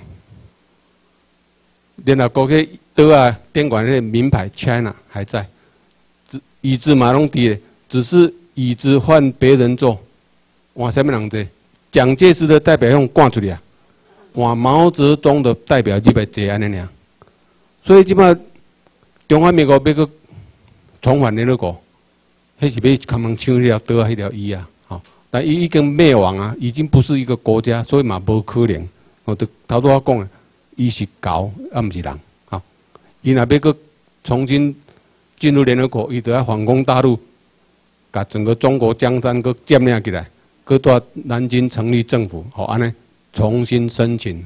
B: 联合国个。 对啊，电管那个名牌 China 还在，椅子马拢低的，只是椅子换别人坐。换什么人坐？蒋介石的代表用赶出去啊，换毛泽东的代表就被坐安尼尔。所以即摆中华民国要个重返联合国，迄是要他们抢迄条刀啊，迄条衣啊，吼、哦。但伊已经灭亡啊，已经不是一个国家，所以嘛无可能。我都头拄我讲的，伊是狗，啊毋是人。 伊若要搁重新进入联合国，伊就要反攻大陆，把整个中国江山搁占领起来，搁在南京成立政府，好安尼重新申请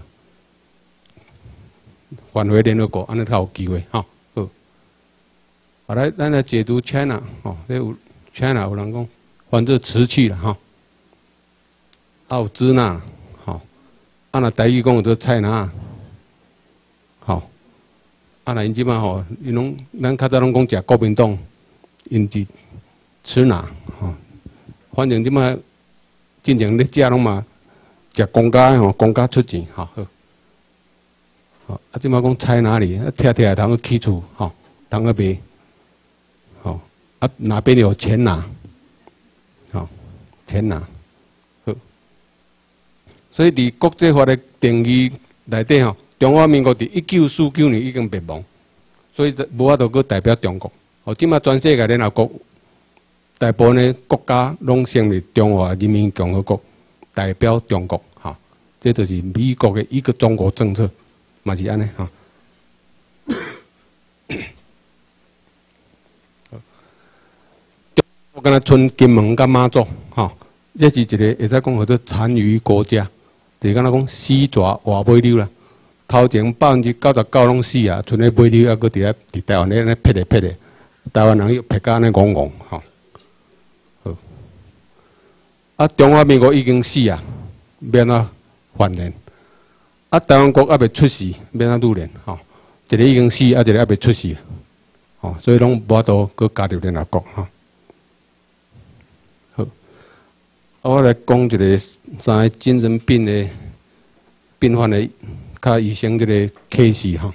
B: 返回联合国，安尼才有机会哈。好，好来，咱来解读 China 哦，这有 China 有人讲反正瓷器了哈，啊有支那，好，啊那台语讲有做菜那，好。 啊，那因即摆吼，因拢咱较早拢讲食国民党，因是吃哪吼？反正即摆进前咧食拢嘛，食公家吼，公家出钱吼。好，好啊，即摆讲菜哪里？啊，摕摕通去起厝吼，通去卖，吼啊哪边有钱拿，吼钱拿，好。所以伫国际法的定义内底吼。 中华民国伫一九四九年已经灭亡，所以无法度去代表中国。哦，即马全世界联合国大部分的国家拢成立中华人民共和国，代表中国。哈，这就是美国的一个中国政策，嘛是安尼哈。我敢若剩金门甲马祖，哈，这是一个会使讲叫做残余国家，就是敢若讲死蛇活尾溜啦。 头前百分之九十九拢死啊，剩个尾溜还搁伫咧伫台湾咧咧撇咧撇咧，台湾人又撇甲安尼戆戆吼。好，啊，中华民国已经死啊，免啊还联。啊，台湾国还未出世，免啊入联吼。一个已经死，啊一个还未出世，吼，所以拢无法度搁加入联合国吼。好，啊，我来讲一个三个精神病的病患的。 较医生这个 case 哈，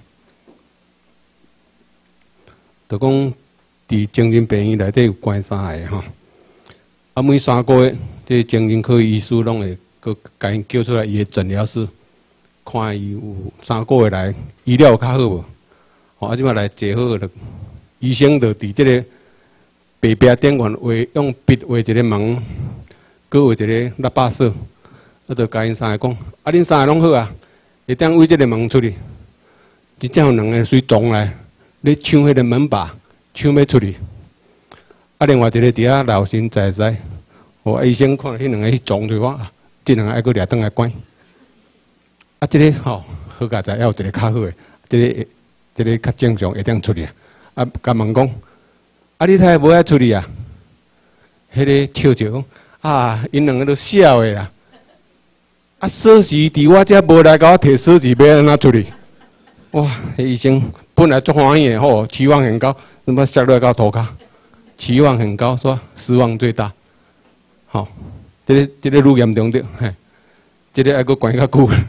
B: 就讲伫精神病院内底有关三个哈，啊每三个月，这精神科医师拢会佮甲因叫出来伊的诊疗室，看伊有三个月来医疗有较好无？哦，啊即摆来坐好了，医生就伫这个白壁顶悬画用笔画一个门，佮画一个喇叭锁，啊就甲因三个讲，啊恁三个拢好啊。 会当为这个门出去，真正有两个水撞来，咧抢迄个门把， 抢要出去。啊，另外一个伫遐老神在在，哦，医生看迄两个去撞对我，即两个还佫掠转来关。啊，即、這个吼、哦、好佳哉，还有一个较好诶，即、這個即、這个较正常会当出去。啊，甲问讲，啊，你太无爱出去啊？迄、那个笑笑讲，啊，因两个都笑诶啦。啊，锁匙伫我遮无来甲我摕锁匙，要安怎出去？哇，迄医生本来足欢喜诶，吼，期望很高，怎么摔落到涂骹？期望很高，说失望最大。好、哦，这个这个愈严重着，嘿，这个还佫关较久。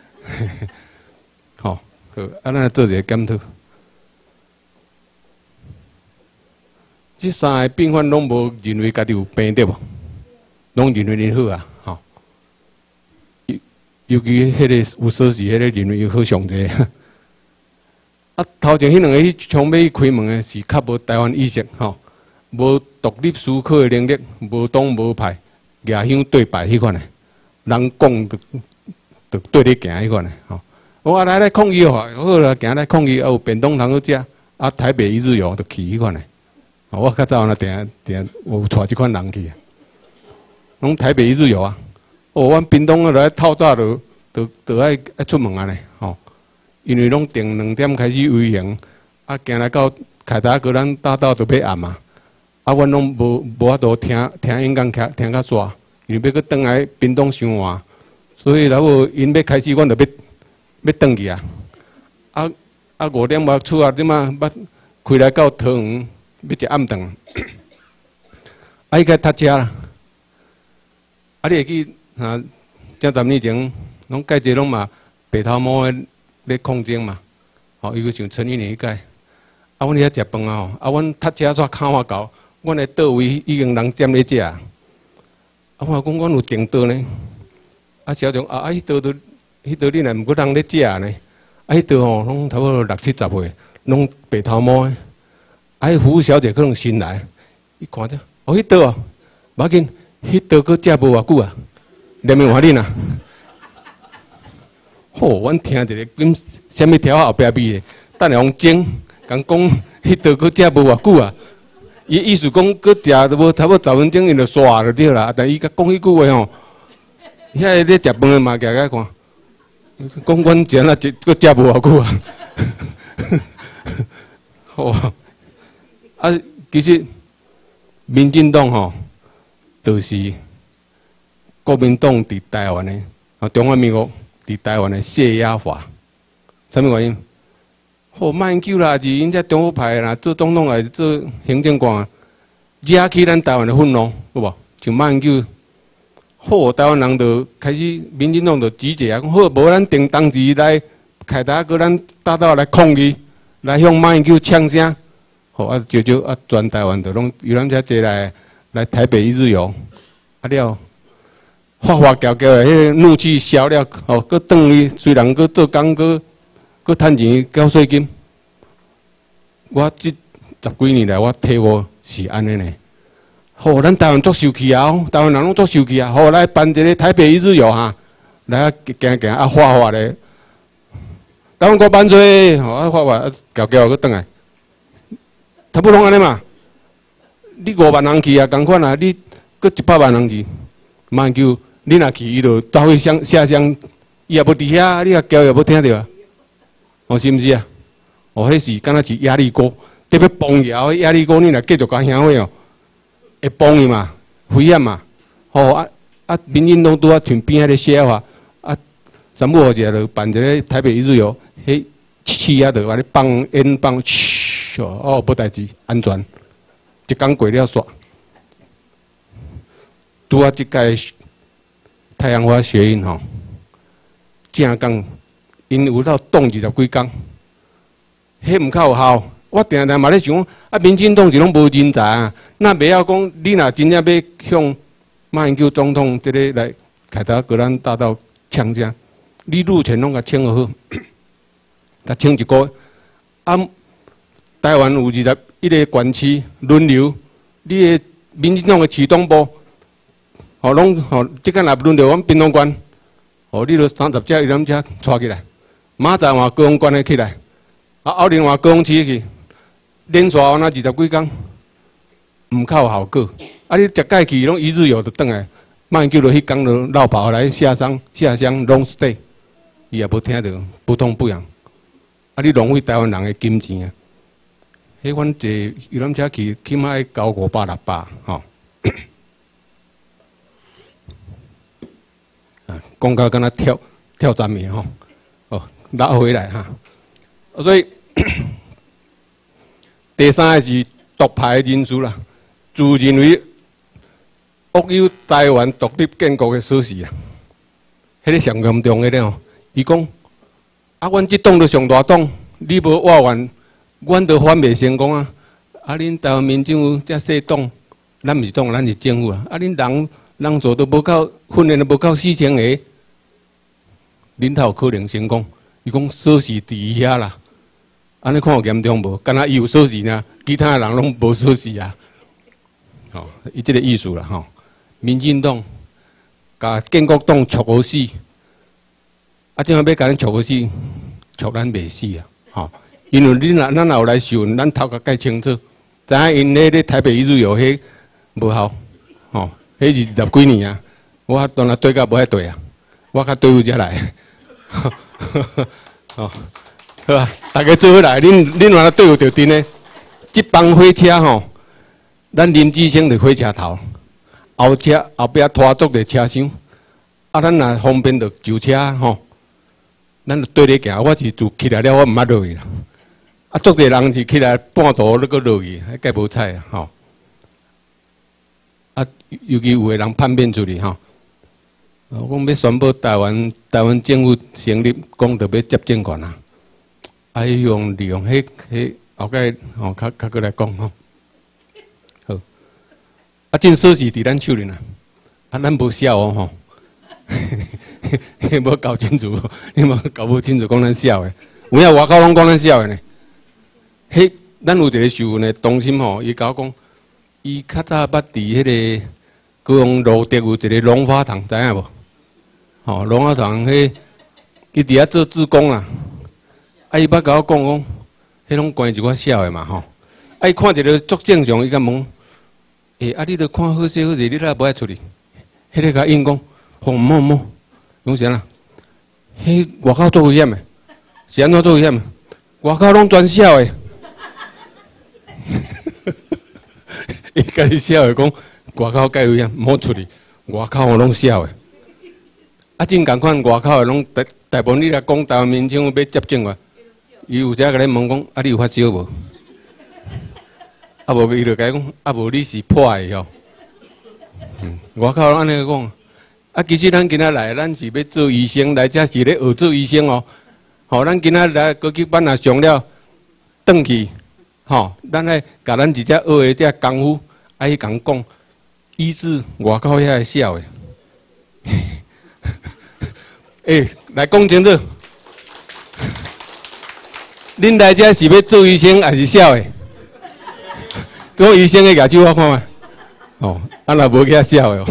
B: 好、哦，好，啊，咱做一个检讨。这三个病患拢无认为家己有病对无？拢认为恁好啊，吼、哦。尤尤其迄个有锁匙，迄个认为好上济。啊，头前迄两个去冲要去开门诶，是较无台湾意识，吼、哦，无独立思考诶能力，无党无派，牙香对白迄款诶，人讲就就对咧行迄款诶，吼、哦。我来来抗议哦，好啦，行来抗议，啊有便当通好食，啊台北一日游就去迄款诶。我较早那定定有带即款人去，拢台北一日游啊！哦，阮屏东来透早就就就爱爱出门啊咧，吼！因为拢定两点开始游行，啊，行来到凯达格兰大道就要暗啊！啊，阮拢无无法度听听演讲，听听较煞，因为要去转来屏东伤晏，所以然后因要开始，阮就要要转去啊！啊啊，五点外出啊，即马捌开来到桃园。要食暗顿，啊，伊个读车啦，啊，你会记啊？正十年前，拢介济拢嘛白头毛诶咧抗争嘛，吼，伊个像陈一年迄届，啊，阮遐食饭啊，吼，啊，阮读车煞看我搞，阮诶倒位已经人占咧食，啊，我讲阮有订倒呢，啊，小众啊，啊，迄倒都迄倒你若毋过人咧食呢，啊，迄倒吼拢差不多六七十岁，拢白头毛诶。啊，服务小姐可能新来，伊看着，哦，迄道哦，无要紧，迄道佫食无偌久啊，连面换恁啊。吼，阮听一个跟虾米条后壁味的，等下用蒸，讲讲迄道佫食无偌久啊。伊意思讲佫食都无差不多十分钟，伊就煞就对啦。但伊甲讲迄句话吼，遐咧食饭的嘛，家家看，讲阮食那佫食无偌久啊。好。啊，其实民进党吼，就是国民党伫台湾的，啊，中华民国伫台湾的泄压法，什么原因？吼，马英九啦，是因遮中国派啦，做总统来做行政官，惹起咱台湾的愤怒，有无？像马英九，好，台湾人就开始，民进党就集结啊，讲好，无咱定当时来凯达格兰大道来抗议，来向马英九呛声。吼啊，就就啊，全台湾都拢由咱遮坐来来台北一日游，啊了，花花轿轿的迄个怒气消了，吼，佮转去虽然佮做工，佮佮趁钱交税金。我即十几年来，我体悟是安尼呢。吼，咱台湾足受气啊，台湾人拢足受气啊。吼，来办一个台北一日游哈，来啊行行啊花花咧，台湾国万岁，吼啊花花啊轿轿佮转来。差不多安尼嘛，你五万人去啊，共款啊，你搁一百万人去，马英九你若去，伊就走去乡下乡，伊也无伫遐，你也叫也无听着啊，哦是毋是啊？哦，迄是敢若是压力锅，特别崩摇压力锅，你若继续甲乡话哦，会崩去嘛，危险嘛，哦啊啊，民进党拄啊像边仔咧写话，啊三不五时就办一个台北一日游，迄气啊就话咧放烟放嘘。哦，无代志，安全，一工过了煞。拄啊，即届太阳花学运吼，正讲，因有到冻二十几工，迄毋较有效。我定定嘛咧想，啊，民进党是拢无人才啊，那袂晓讲，你若真正要向马英九总统这个来凯达格兰大道呛声，你路权拢甲清好，甲清一个啊。台湾有二十一个县市轮流，你的民进党的市党部，吼拢吼，即间若轮到阮屏东县，吼你著三十只伊两只带起来，马仔换高雄县的起来，啊后另外高雄市去， 连续那二十几天，唔靠效果。啊，你食假期拢一日游就转来，慢叫落迄天就落跑来下乡下乡 long stay， 伊也无听到，不痛不痒。啊，你浪费台湾人的金钱啊！迄款坐游览车去，起码要交五百六百吼。啊，讲到敢若跳跳闸面吼，哦，拉回来哈。所以第三个是独派人士啦，自认为握有台湾独立建国的锁匙啊，迄个上严重的咧吼。伊讲啊，阮即党都上大党，你无话完，阮都反袂成功啊！啊，恁台湾民众遮小党，咱毋是党，咱是政府啊！啊，恁人人数都无够，训练都无够四千个，恁才有可能成功。伊讲锁匙伫伊遐啦，安尼看有严重无？敢若伊有锁匙呢，其他人拢无锁匙啊！吼、哦，伊即个意思啦吼。民进党甲建国党撮好死，啊，怎啊要甲咱撮好死？撮咱袂死啊！吼，因为恁若咱若有来受，咱头壳介清楚，知影因咧咧台北一日游迄无效，吼，迄是二十几年啊，我当然对甲无遐对啊，我较对有遮来，吼，好啊，大家做伙来，恁恁若对有着阵呢，即帮火车吼，咱林志升伫火车头，后车后壁拖足着车厢，啊，咱若方便着就车吼。咱就对咧行，我是自起来了，我毋捌落去啦。啊，足侪人是起来半途你搁落去，迄计无彩啊，吼。啊，尤其有个人叛变出去吼，我讲要宣布台湾台湾政府成立，讲着要接政权啊。啊，用利用迄迄后盖吼，较较过来讲吼。好，啊，真锁匙伫咱手里呐，啊，咱无笑哦吼。无搞清楚，你无搞不清楚，讲咱笑的，有影外口拢讲咱笑的呢。迄咱有一个师傅呢，同心吼，伊甲我讲，伊较早捌伫迄个高雄路德有一个龙花堂，知影无？吼，龙花堂迄伊伫遐做志工啦。啊，伊捌甲我讲讲，迄拢关一寡笑的嘛吼。啊，伊看一个足正常，伊甲问，诶、欸，啊，你著看好势好势，你哪无爱出去？迄个甲应讲。红毛毛，讲啥啦？迄外口做危险的，是安怎做危险的？外口拢专笑的，伊家己笑的讲，外口介危险，唔好出去。外口拢笑的，啊，真共款，外口的拢大大部分你来讲台湾民众要接政权，伊有只个咧问讲，啊，你有发烧无？啊无，伊就甲伊讲，啊无，你是破的吼。嗯，外口拢安尼讲。啊，其实咱今仔来，咱是要做医生，来遮是咧学做医生哦。吼，咱今仔来高级班也上了，转去，吼，咱来甲咱直接学的这功夫，爱讲讲，医治外口遐个笑的。诶，来讲清楚，恁来遮是要做医生还是笑的？做医生的举手我看卖。哦，啊若无遐笑的哦。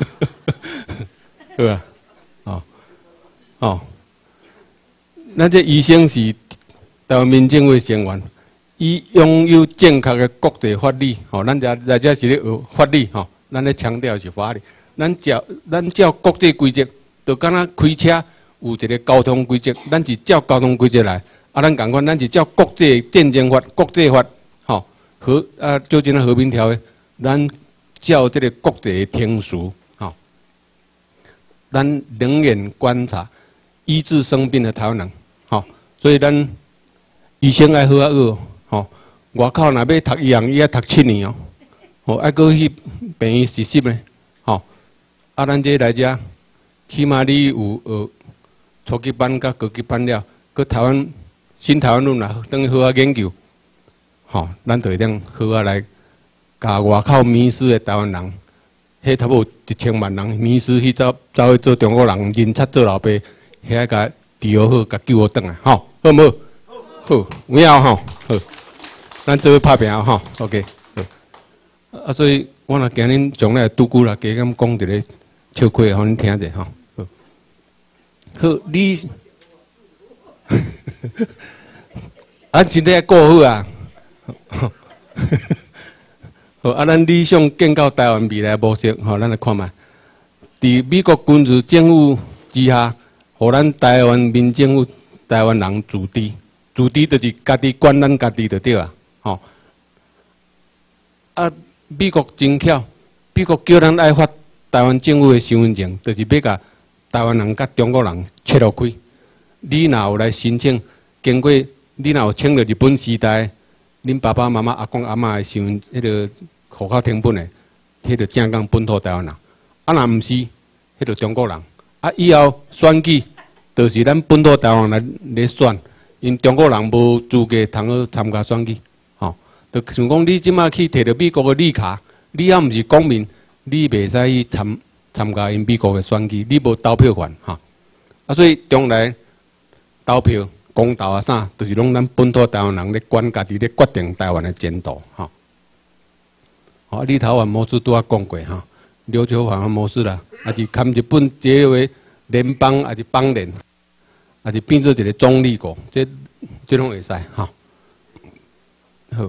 B: 对啊，哦，哦，咱这医生是台湾民政府成员，伊拥有正确的国际法律，吼、哦，咱遮来遮是咧学法律，吼、哦，咱咧强调是法律，咱照咱照国际规则，就敢若开车有一个交通规则，咱是照交通规则来，啊，咱共款，咱是照国际战争法、国际法，吼、哦，和啊，就这样和平条约，咱照这个国际天书。咱冷眼观察医治生病的台湾人，吼、哦，所以咱医生爱好啊学，吼，外口若要读医学，伊要读七年哦，吼，爱搁去病院实习咧，吼、哦，啊，咱这来遮，起码你有学初级班甲高级班了，搁台湾新台湾论啦，等于好啊研究，吼、哦，咱就会当好啊来，甲外口迷失的台湾人。迄差不多一千万人迷失去走走去做中国人，认贼做老爸，遐甲治疗好，甲救我转来，吼，好唔好？好，有影吼，好，咱做伙拍拼吼 ，OK， 好。啊，所以我若今日将来拄久啦，加咁讲一个笑话，互恁听者吼。好，好，你啊，身体顾好啊， 好，啊，咱理想建构台湾未来模式，吼，咱来看卖。伫美国军事政府之下，互咱台湾民政府、台湾人自治，自治就是家己管咱家己就对啊，吼。啊，美国真巧，美国叫咱爱发台湾政府的身份证，就是要甲台湾人甲中国人切落开。你若有来申請，經過你若有簽到日本時代，恁爸爸媽媽、阿公阿嬷的身份，迄個戶口成本的，迄個正港本土台灣人。啊，若毋是，迄個中國人。啊，以後選舉，就是咱本土台灣人來來選，因中國人無資格通去參加選舉。吼、哦，就像講你即馬去摕到美國的綠卡，你也毋是公民，你袂使去參參加因美國的選舉，你無投票權。吼、哦，啊，所以將來投票、公投啊啥，就是拢咱本土台灣人咧管家己咧決定台灣的前途。吼、哦，好，立陶宛模式拄仔講過吼。琉球防模式啦，也是含日本结为联邦，也是邦联，也是变做一个中立国，这这拢会使哈。好，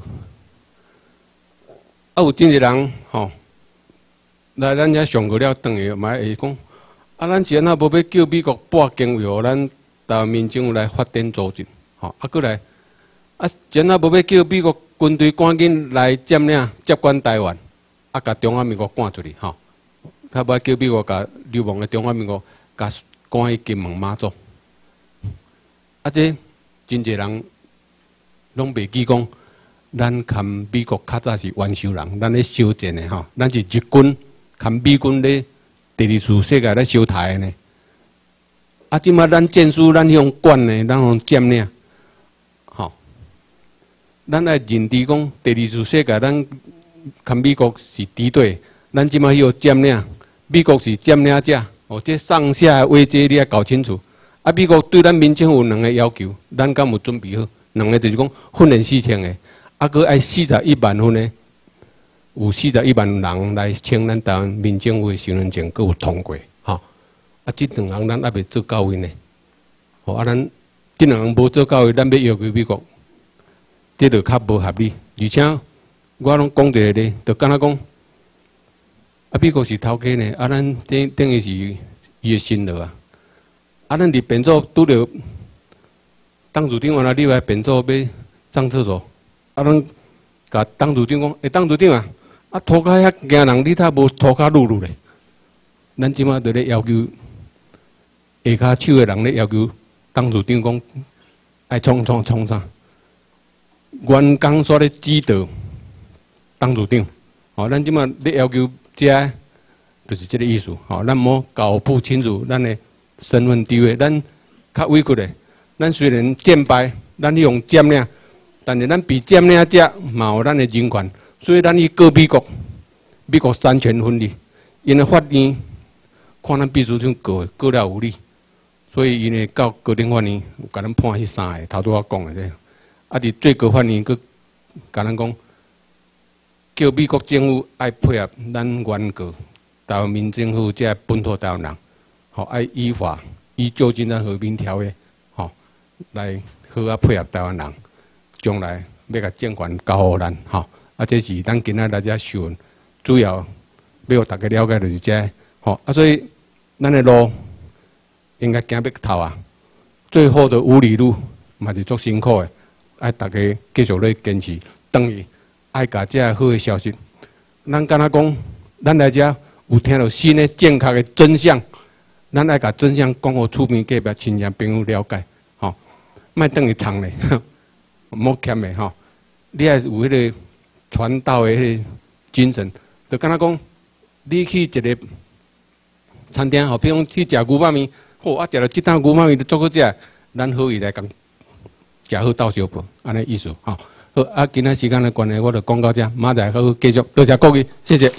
B: 啊有真侪人吼，来咱遮上过了，等于嘛会讲，啊咱是安那无要叫美国拨经费互咱台湾民政府来发展组织，吼，啊过来，啊是安那无要叫美国军队赶紧来占领接管台湾，啊甲中华民国赶出去，吼。他不叫美国甲流亡的中华民国甲赶去金门马祖，啊这真侪人拢袂记讲，咱含美国较早是元首人，咱咧修战的吼，咱是日军含美军咧第二次世界咧相台的呢。啊，即马咱战术咱用管呢，咱用占领，吼，咱来认知讲第二次世界咱含美国是敌对，咱即马要占领。美国是占领者，哦，这上下位阶你要搞清楚。啊，美国对咱民政有两个要求，咱敢有准备好？两个就是讲训练四千个，啊，佮爱四十一万份的，有四十一万人来签咱台湾民政府的身份证，佮有通过，吼、哦。啊，这两项咱还袂做到位呢。哦，啊，咱这两项无做到位，咱要要求美国，这就较无合理。而且我拢讲一个咧，就敢若讲。啊，美国是头家呢，啊，咱等等于是伊的新佬啊。啊，咱伫变做拄着党主长啊，你来变做要上厕所，啊，咱甲党主长讲，诶，党主长啊，啊，涂骹遐惊人，你他无涂骹露露咧。咱即马就咧要求下骹手的人咧要求党主长讲，爱创创创啥？员工煞咧指导党主长，哦，咱即马咧要求。这就是这个意思，吼，咱莫搞不清楚咱的身份地位，咱较委屈的，咱虽然战败，咱用占领，但是咱比占领者嘛有咱的人权，所以咱去告美国，美国三权分立，因的法院看咱秘书长告告了有理，所以因为到高等法院有甲咱判迄三个，头拄我讲的这，啊，伫最高法院佫甲咱讲。叫美国政府爱配合咱原告台湾民政府这本土台湾人，吼爱依法依旧金山和平条约，吼来好啊配合台湾人，将来要甲政权交互咱，吼啊这是咱今仔来遮询问，主要要互大家了解就是这，吼啊所以咱的路应该行要头啊，最后的五里路嘛是足辛苦的，爱大家继续咧坚持，等于。爱甲这好的消息，咱敢若讲，咱来遮有听到新的正确的真相，咱爱甲真相讲互厝边隔壁亲戚朋友了解，吼，莫等于藏咧，莫欠的吼，你爱有迄个传道的迄个精神，就敢若讲，你去一个餐厅，吼，比如去食牛肉面，好，啊，食到即档牛肉面都足好食，咱好伊来讲，食好斗相报，安尼意思，吼。好，啊，今仔时间的关系，我就讲到这，明仔好继续，多谢各位，谢谢。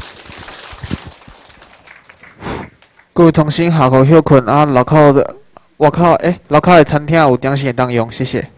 C: 各位同心下课休困啊，楼口的外口诶，楼口的餐厅有点心会当用，谢谢。